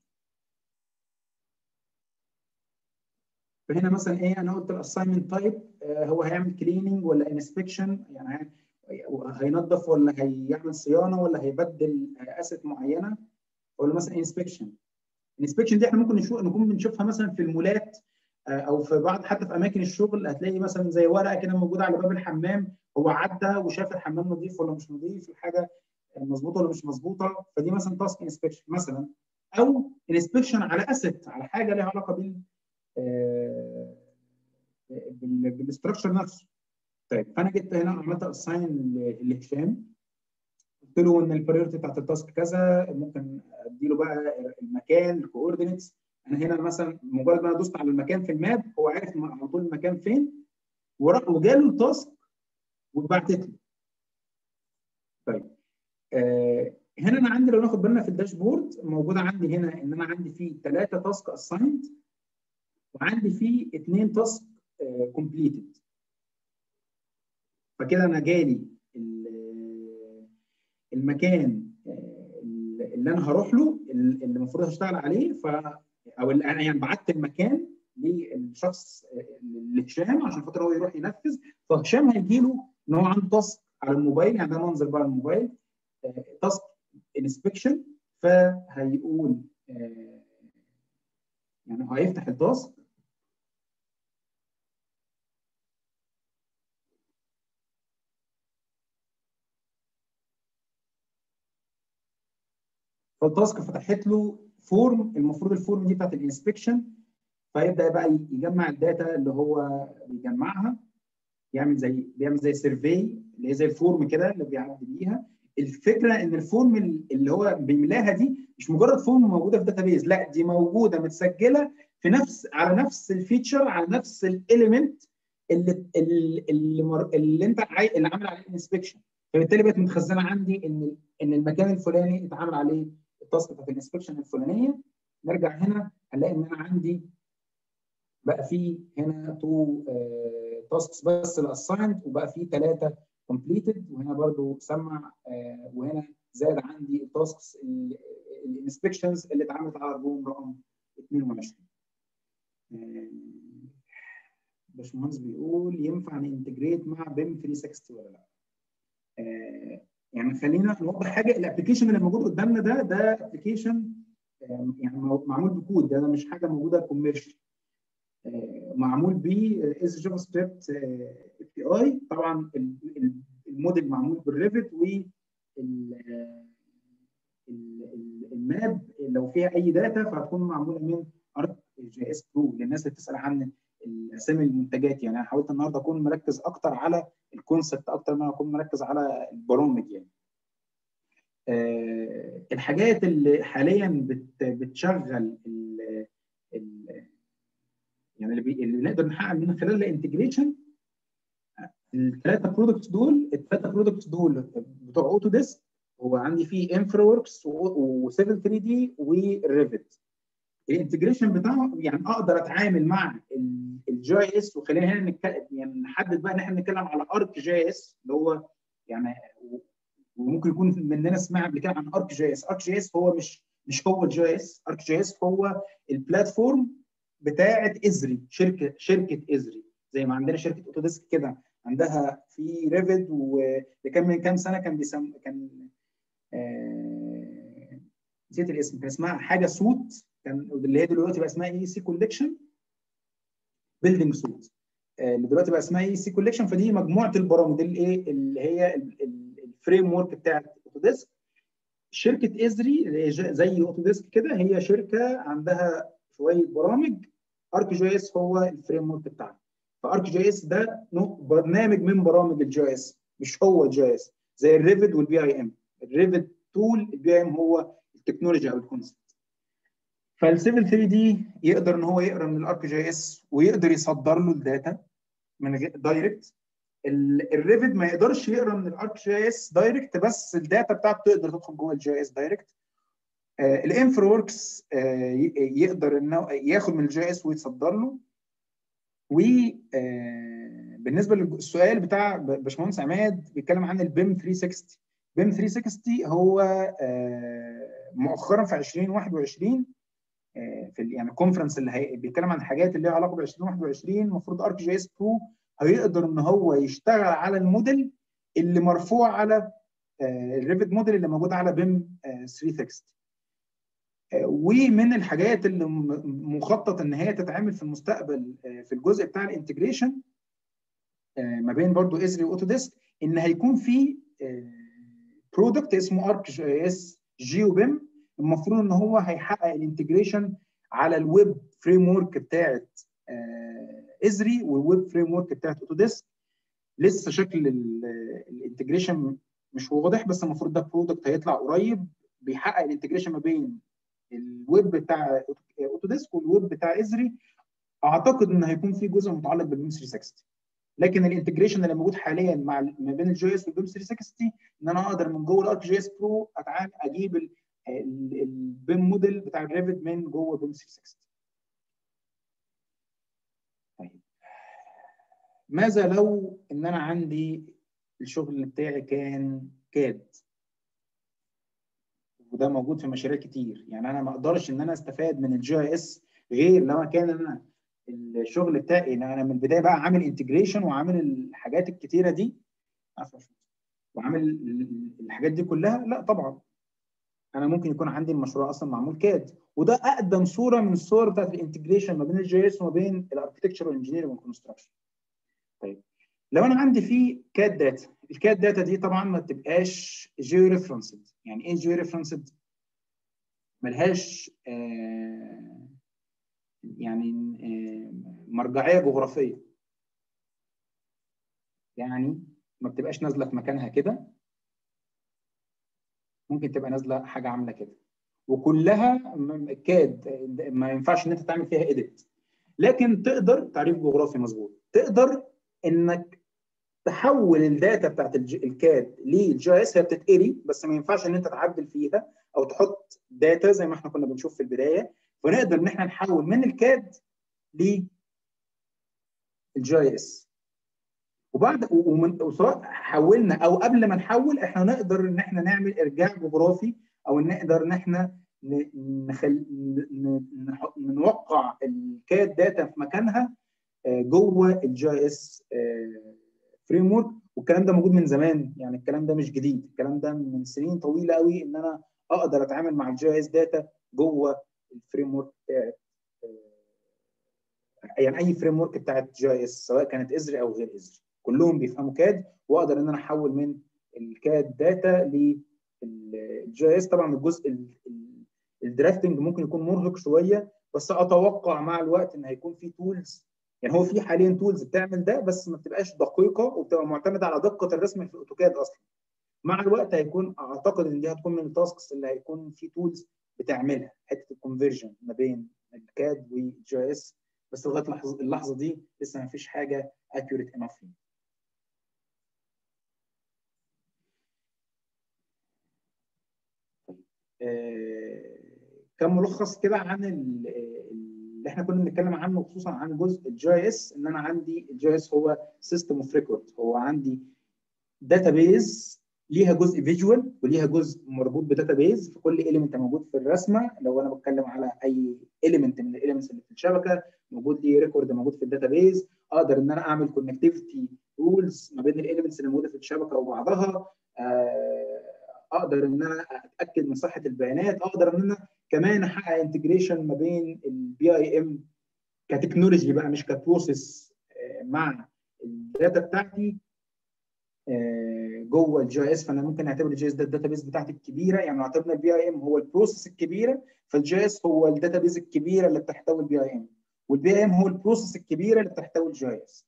[SPEAKER 1] فهنا مثلا ايه، انا قلت الاساينمنت تايب هو هيعمل كليننج ولا انسبكشن، يعني هينظف ولا هيعمل صيانه ولا هيبدل اسيت معينه، ولا مثلا انسبكشن. الانسبكشن دي احنا ممكن نشوف نكون بنشوفها مثلا في المولات او في بعض حتى في اماكن الشغل، هتلاقي مثلا زي ورقه كده موجوده على باب الحمام، هو عدى وشاف الحمام نظيف ولا مش نظيف، الحاجه مظبوطه ولا مش مظبوطه، فدي مثلا تاسك انسبكشن مثلا، او انسبكشن على اسيت، على حاجه ليها علاقه بال بالاستراكشر نفسه. طيب فانا جيت هنا عملت اساين لهشام، قلت له ان البريورتي بتاعت التاسك كذا، ممكن ادي له بقى المكان، الكوردينيتس. انا هنا مثلا مجرد ما انا دوست على المكان في الماب هو عارف على طول المكان فين، وراح وجاله التاسك واتبعتت له. طيب آه هنا انا عندي لو ناخد بالنا في الداشبورد موجوده عندي هنا ان انا عندي فيه ثلاثه تاسك اسايند وعندي فيه اثنين تاسك كومبليتد. فكده انا جالي المكان اللي انا هروح له اللي المفروض هشتغل عليه، ف او اللي انا يعني بعت المكان للشخص لهشام عشان خاطر هو يروح ينفذ، فهشام هيجي له ان هو عنده تاسك على الموبايل، يعني ده منظر بقى الموبايل تاسك انسبكشن، فهيقول يعني هيفتح التاسك فالتاسك فتحت له فورم، المفروض الفورم دي بتاعت الانسبكشن، فيبدا بقى يجمع الداتا اللي هو بيجمعها، يعمل زي بيعمل زي سيرفي اللي هي زي الفورم كده اللي بيعدي بيها. الفكره ان الفورم اللي هو بيملاها دي مش مجرد فورم موجوده في داتابيز، لا دي موجوده متسجله في نفس على نفس الفيتشر، على نفس الاليمنت اللي اللي اللي, اللي انت عاي... اللي عامل عليه الانسبكشن، فبالتالي بقت متخزنه عندي ان ان المكان الفلاني اتعمل عليه التاسك بتاعت الانسبكشن الفلانيه. نرجع هنا هنلاقي ان انا عندي بقى في هنا تو تاسكس بس الاسايند، وبقى في ثلاثه كومبليتد، وهنا برضو سمع آه وهنا زاد عندي التاسكس الانسبكشنز اللي اتعملت على الروم رقم اثنين وعشرين. آه باشمهندس بيقول ينفع ننتجريت مع بيم ثلاثمية وستين ولا لا؟ آه يعني خلينا نوضح حاجه، الابلكيشن اللي موجود قدامنا ده ده ابلكيشن آه يعني معمول بكود، ده مش حاجه موجوده كوميرشال، معمول بيه اس جافا سكريبت اي بي اي. طبعا الموديل معمول بالريفت، والماب لو فيها اي داتا فهتكون معموله من ارك جي اس برو للناس اللي بتسال عن اسامي المنتجات. يعني انا حاولت النهارده اكون مركز اكتر على الكونسبت اكتر ما اكون مركز على البرامج. يعني أه الحاجات اللي حاليا بت بتشغل ال ال يعني اللي, بي... اللي نقدر نحقق من خلال الانتجريشن الثلاثه برودكتس دول. الثلاثه برودكتس دول بتوع اوتو ديسك، هو عندي فيه انفرا وركس وسيفل ثري دي والريفت. الانتجريشن بتاعه يعني اقدر اتعامل مع الجي اس، وخلينا هنا نتكلم يعني نحدد بقى ان احنا نتكلم على ارك جي اس اللي هو يعني، وممكن يكون مننا سمع قبل كده عن ارك جي اس. ارك جي اس هو مش مش هو الجي اس، ارك جي اس هو البلاتفورم بتاعه ازري، شركه شركه ازري، زي ما عندنا شركه اوتوديسك كده عندها في ريفت، وكان من كام سنه كان بيسم كان آه... نسيت الاسم، كان اسمها حاجه سوت، كان اللي هي دلوقتي بقى اسمها اي سي كوليكشن بيلدينج سوت، اللي دلوقتي بقى اسمها اي سي كوليكشن. فدي مجموعه البرامج اللي ايه اللي هي الفريم ورك بتاعت اوتوديسك. شركه ازري اللي هي زي اوتوديسك كده، هي شركه عندها شويه برامج، ارك جي اس هو الفريم ورك بتاعها. فارك جي اس ده برنامج من برامج الجي اس، مش هو الجي اس، زي الريفت والبي اي ام. الريفت تول، البي اي ام هو التكنولوجيا او الكونسبت. فالسيفل ثري دي يقدر ان هو يقرا من الارك جي اس ويقدر يصدر له الداتا من غير دايركت. الريفت ما يقدرش يقرا من الارك جي اس دايركت، بس الداتا بتاعته تقدر تدخل جوه الجي اس دايركت. الانفر وركس يقدر انه ياخد من الجي اس ويتصدر له. وبالنسبه للسؤال بتاع باشمهندس عماد بيتكلم عن البيم ثري سيكستي. بيم ثري سيكستي هو مؤخرا في ألفين وواحد وعشرين في يعني الكونفرنس اللي هي بيتكلم عن حاجات اللي ليها علاقه ب ألفين وواحد وعشرين. المفروض ارك جي اس برو هيقدر ان هو يشتغل على الموديل اللي مرفوع على الريفت موديل اللي موجود على بيم ثري سيكستي. ومن الحاجات اللي مخطط ان هي تتعمل في المستقبل في الجزء بتاع الانتجريشن ما بين برضو ازري واوتوديسك، ان هيكون في برودكت اسمه ارك جي اس جيو بيم. المفروض ان هو هيحقق الانتجريشن على الويب فريم ورك بتاعت ازري والويب فريم ورك بتاعت اوتوديسك. لسه شكل الانتجريشن مش واضح، بس المفروض ده برودكت هيطلع قريب بيحقق الانتجريشن ما بين الويب بتاع اوتوديسك والويب بتاع ازري. اعتقد ان هيكون في جزء متعلق بالبيم ثري سيكستي، لكن الانتجريشن اللي موجود حاليا مع ما بين الجي اس والبيم ثري سيكستي ان انا اقدر من جوه الارك جي اس برو اتعامل اجيب البيم موديل بتاع الريفت من جوه بيم ثري سيكستي. طيب ماذا لو ان انا عندي الشغل بتاعي كان كاد؟ وده موجود في مشاريع كتير. يعني انا ما اقدرش ان انا استفاد من الجي اي اس غير لو كان انا الشغل بتاعي ان انا من البدايه بقى عامل انتجريشن وعامل الحاجات الكتيره دي وعامل الحاجات دي كلها. لا طبعا انا ممكن يكون عندي المشروع اصلا معمول كاد، وده اقدم صوره من الصور بتاعت الانتجريشن ما بين الجي اس وما بين الاركتكتشر والانجينيرنج والكونستراكشن. طيب لو انا عندي في كاد داتا، الكاد داتا دي طبعا ما تبقاش جيو ريفرنسد. يعني ايه جيو ريفرنسد؟ ملهاش آه يعني آه مرجعيه جغرافيه، يعني ما بتبقاش نازله في مكانها كده، ممكن تبقى نازله حاجه عامله كده وكلها كاد ما ينفعش ان انت تعمل فيها ايديت. لكن تقدر، تعريف جغرافي مظبوط، تقدر انك تحول الداتا بتاعت الكاد للجي اس. هي بتتقري بس ما ينفعش ان انت تعدل فيها او تحط داتا زي ما احنا كنا بنشوف في البدايه. فنقدر ان احنا نحول من الكاد للجي اس. وبعد وسواء حولنا او قبل ما نحول، احنا نقدر ان احنا نعمل ارجاع جغرافي، او نقدر ان احنا نخل... نوقع الكاد داتا في مكانها جوه الجي اس فريم ورك. والكلام ده موجود من زمان، يعني الكلام ده مش جديد، الكلام ده من سنين طويله قوي ان انا اقدر اتعامل مع الجي اس داتا جوه الفريم ورك بتاعت يعني اي فريم ورك بتاعت جي اس، سواء كانت ازري او غير ازري، كلهم بيفهموا كاد، واقدر ان انا احول من الكاد داتا للجي اس. طبعا الجزء الدرافتنج ممكن يكون مرهق شويه، بس اتوقع مع الوقت ان هيكون في تولز. يعني هو في حاليا تولز بتعمل ده بس ما بتبقاش دقيقه وبتبقى معتمده على دقه الرسم في الاوتوكاد اصلا. مع الوقت هيكون اعتقد ان دي هتكون من التاسكس اللي هيكون في تولز بتعملها، حته الكونفرجن ما بين الكاد والجي اس. بس لغايه اللحظه دي لسه ما فيش حاجه اكيوريت انف فيه. آه كم ملخص كده عن اللي احنا كنا بنتكلم عنه، خصوصا عن جزء الجي اس. ان انا عندي الجي اس هو سيستم اوف ريكورد، هو عندي داتابيز ليها جزء فيجوال وليها جزء مربوط بداتابيز. في كل اليمنت موجود في الرسمه، لو انا بتكلم على اي اليمنت من الاليمنتس اللي في الشبكه موجود لي ريكورد موجود في الداتابيز. اقدر ان انا اعمل كونكتيفيتي رولز ما بين الاليمنتس اللي موجوده في الشبكه وبعضها، اقدر ان انا اتاكد من صحه البيانات، اقدر ان انا كمان احقق انتجريشن ما بين البي اي ام كتكنولوجي بقى مش كبروسيس مع الداتا بتاعتي جوه الجي اس. فانا ممكن اعتبر الجي اس ده الداتابيز بتاعتي الكبيره، يعني لو اعتبرنا البي اي ام هو البروسيس الكبيره، فالجي اس هو الداتابيز الكبيره اللي بتحتوي البي اي ام، والبي اي ام هو البروسيس الكبيره اللي بتحتوي الجي اس.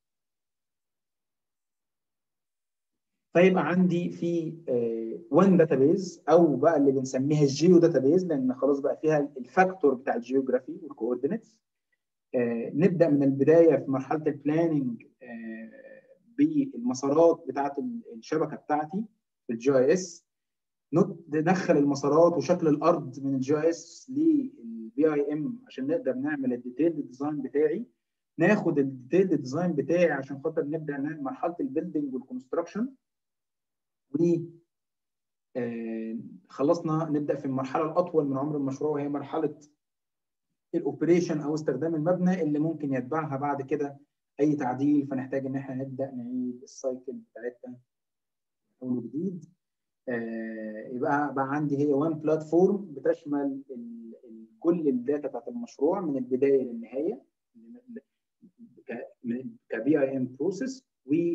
[SPEAKER 1] فيبقى عندي في وان داتابيز او بقى اللي بنسميها الجيو داتابيز، لان خلاص بقى فيها الفاكتور بتاع الجيوغرافي والكوردينيتس. نبدا من البدايه في مرحله البلاننج بالمسارات بتاعه الشبكه بتاعتي في الجي اي اس، ندخل المسارات وشكل الارض من الجي اي اس للبي اي ام عشان نقدر نعمل الديتيلد ديزاين بتاعي، ناخد الديتيلد ديزاين بتاعي عشان خاطر نبدا نعمل مرحله البيلدنج والكونستراكشن، و خلصنا نبدا في المرحله الاطول من عمر المشروع وهي مرحله الاوبريشن او استخدام المبنى اللي ممكن يتبعها بعد كده اي تعديل، فنحتاج ان احنا نبدا نعيد السايكل بتاعتنا من جديد. آه يبقى بقى عندي هي وان بلاتفورم بتشمل ال ال كل الداتا بتاعت المشروع من البدايه للنهايه كبي اي ام بروسيس،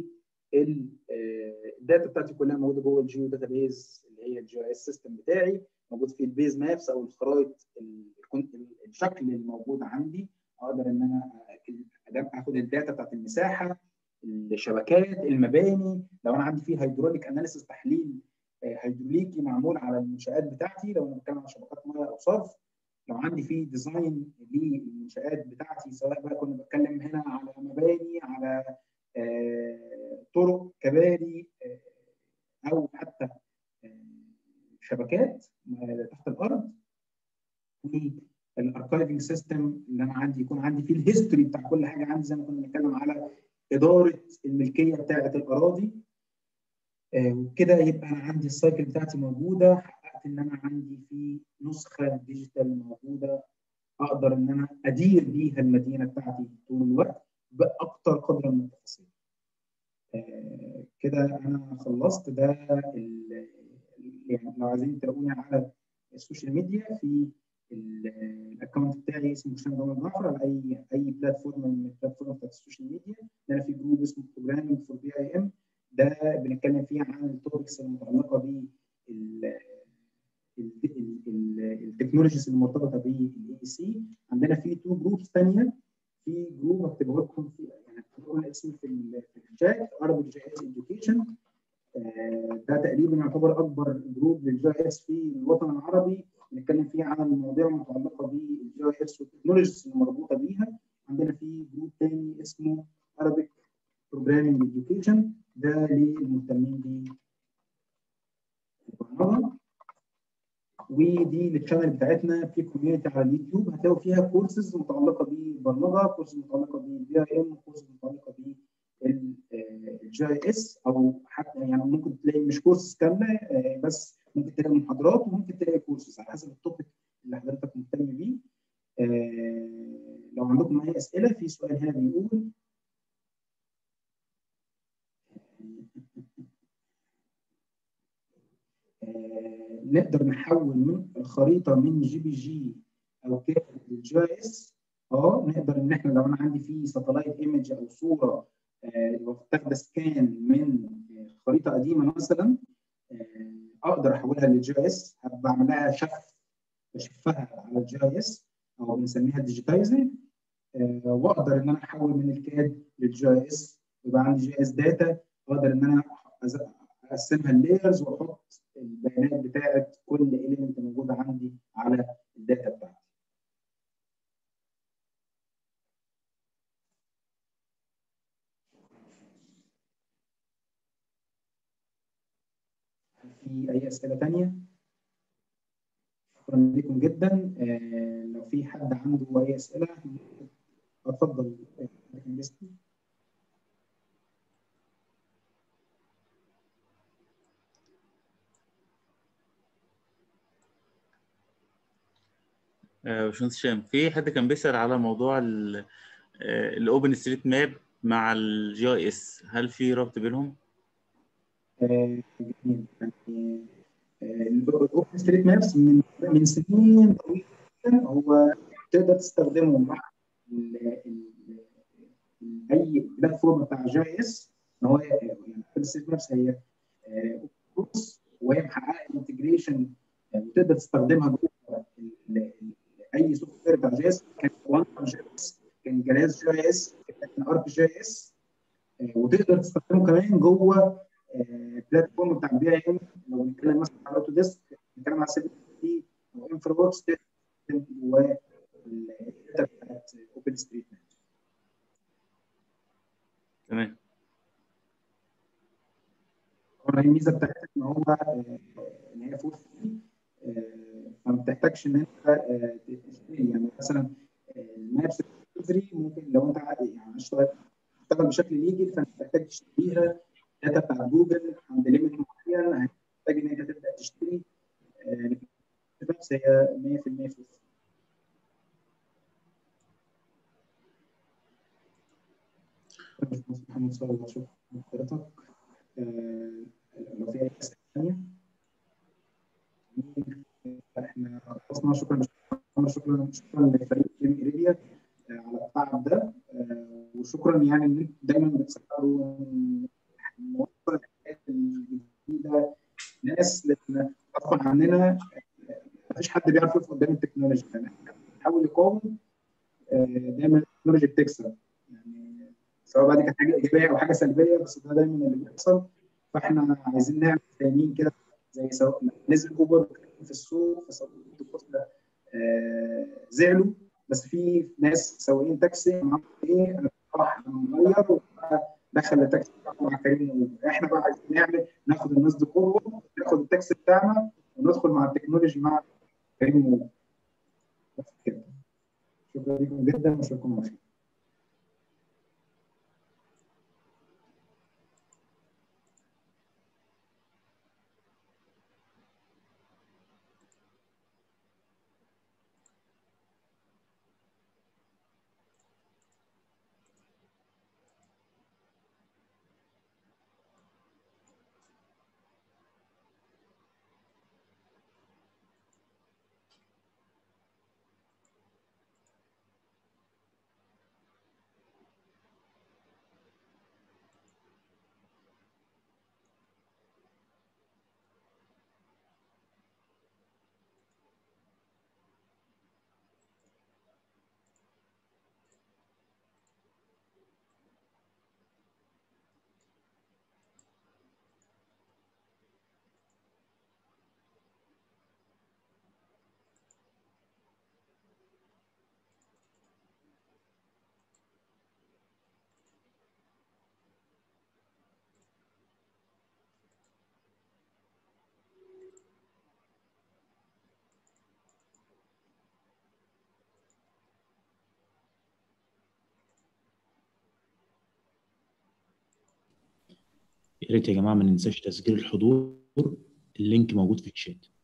[SPEAKER 1] والداتا بتاعتي كلها موجوده جوه الجيو داتابيز اللي هي الجي اي اس سيستم بتاعي، موجود في البيز مابس او الخرائط الشكل الموجود عندي. اقدر ان انا اخد الداتا بتاعت المساحه، الشبكات، المباني، لو انا عندي فيه هيدروليك اناليسيس تحليل هيدروليكي معمول على المنشآت بتاعتي لو انا بتكلم عن شبكات ميه او صرف، لو عندي فيه ديزاين للمنشآت بتاعتي سواء بقى كنا بتكلم هنا على مباني، على آه طرق، كباري، آه او حتى آه شبكات تحت الارض، والاركايفنج سيستم اللي انا عندي يكون عندي فيه الهيستوري بتاع كل حاجه عندي، زي ما كنا بنتكلم على اداره الملكيه بتاعه الاراضي. وكده آه يبقى انا عندي السايكل بتاعتي موجوده، حققت ان انا عندي في نسخه ديجيتال موجوده اقدر ان انا ادير بيها المدينه بتاعتي طول الوقت باكثر قدر من التفاصيل. آه كده انا خلصت ده. يعني لو عايزين تلاقوني على السوشيال ميديا في الاكونت بتاعي اسمه هشام جمال جعفر على اي اي بلاتفورم من البلاتفورم بتاعت السوشيال ميديا. انا في جروب اسمه بروجرامينج فور بي اي ام، ده بنتكلم فيه عن التوبكس المتعلقه بال التكنولوجيز المرتبطه بالاي اي سي. عندنا في تو جروبس ثانيه، في جروب هكتبه لكم في يعني هكتبه لكم اسمه في الشات عربي جي اس اديوكيشن، ده تقريبا يعتبر اكبر جروب للجي اس في الوطن العربي، بنتكلم فيه عن المواضيع المتعلقه بالجي اس والتكنولوجيز المربوطه بيها. عندنا في جروب ثاني اسمه Arabic Programming Education، ده للمهتمين بالبرمجه. ودي الشانل بتاعتنا في كوميونتي على اليوتيوب هتلاقوا فيها كورسز متعلقه بالبرمجه، كورسز متعلقه بالبي اي ام، كورسز متعلقه بالجي اس، او حتى يعني ممكن تلاقي مش كورسز كامله بس ممكن تلاقي محاضرات وممكن تلاقي كورسز على حسب التوبيك اللي حضرتك مهتم بيه. لو عندكم اي اسئله، في سؤال هنا بيقول آه، نقدر نحول من الخريطه من جي بي جي او كده للجي اس. اه نقدر ان احنا لو انا عندي فيه ساتلايت ايمج او صوره واخده سكان من خريطه قديمه مثلا، آه اقدر احولها للجي اس، بعمل لها شف بشفها على الجي اس او بنسميها ديجيتايزنج، آه واقدر ان انا احول من الكاد للجي اس، يبقى عندي جي اس داتا، واقدر ان انا اقسمها اللايرز واحط البيانات بتاعت كل اليمنت موجوده عندي على الداتا بتاعتي. في اي اسئله ثانيه؟ شكرا لكم جدا. آه لو في حد عنده اي اسئله اتفضل.
[SPEAKER 7] باشمهندس هشام، في حد كان بيسأل على موضوع الاوبن ستريت ماب مع الجي اي اس، هل في ربط بينهم؟
[SPEAKER 1] آه، جميل. يعني الاوبن ستريت مابس من من سنين طويله جدا هو تقدر تستخدمه مع ال- ال- ال- اي بلاتفورم بتاع جي اي اس. ان هو يعني اوبن ستريت مابس هي كورس، وهي محققه انتجريشن وتقدر تستخدمها جوه ال- ال- اي سوفت وير بتاع جي اس. كان وان جي اس، كان جهاز جي اس، كان ارك جي اس، وتقدر تستخدمه كمان جوه بلاتفورم بتاع بي اي ام. لو بنتكلم مثلا على اوتو ديسك، بنتكلم على سيفن دي او انفرا وركس، تستخدم جواه الداتا بتاعت اوبن ستريت ماب.
[SPEAKER 7] تمام.
[SPEAKER 1] طبعا الميزه بتاعتها ان هو آه، ان هي فور فري، فما بتحتاجش ان انت آه، تشتري. يعني مثلا المابس فري، ممكن لو انت عايز يعني اشتغل تشتغل بشكل ليجل، فانت محتاج تشتريها. داتا بتاع جوجل عند ليميت معين هتحتاج ان انت تبدا تشتري. بس هي مية في المية فلوس. محمد صلى الله، شكرا لحضرتك. آه، لو في اي اسئله ثانيه احنا خلصنا. شكرا شكرا شكرا لفريق جيم ايريديا على التعب ده، آه، وشكرا يعني ان انتم دايما بتساعدوا نوصل الحاجات الجديده للناس، لان غصبا عننا مفيش حد بيعرف يقف قدام التكنولوجيا. يعني احنا بنحاول نقاوم، آه، دايما التكنولوجيا بتكسب، يعني سواء بقى دي كانت حاجه ايجابيه او حاجه سلبيه، بس ده دايما اللي بيحصل. فاحنا عايزين نعمل تامين كده، زي سواء نزل اوبر في السوق فسواق التوكسلا آه زعلوا، بس في ناس سواقين تاكسي معاهم ايه، انا راح نغير دخل التاكسي مع كريم اوبر. احنا بقى عايزين نعمل ناخد الناس دي قوه، ناخد التاكسي بتاعنا وندخل مع التكنولوجي مع كريم اوبر. بس كده. شكرا لكم جدا واشوفكم على خير.
[SPEAKER 8] يا ريت يا جماعه ما ننساش تسجيل الحضور، اللينك موجود في الشات.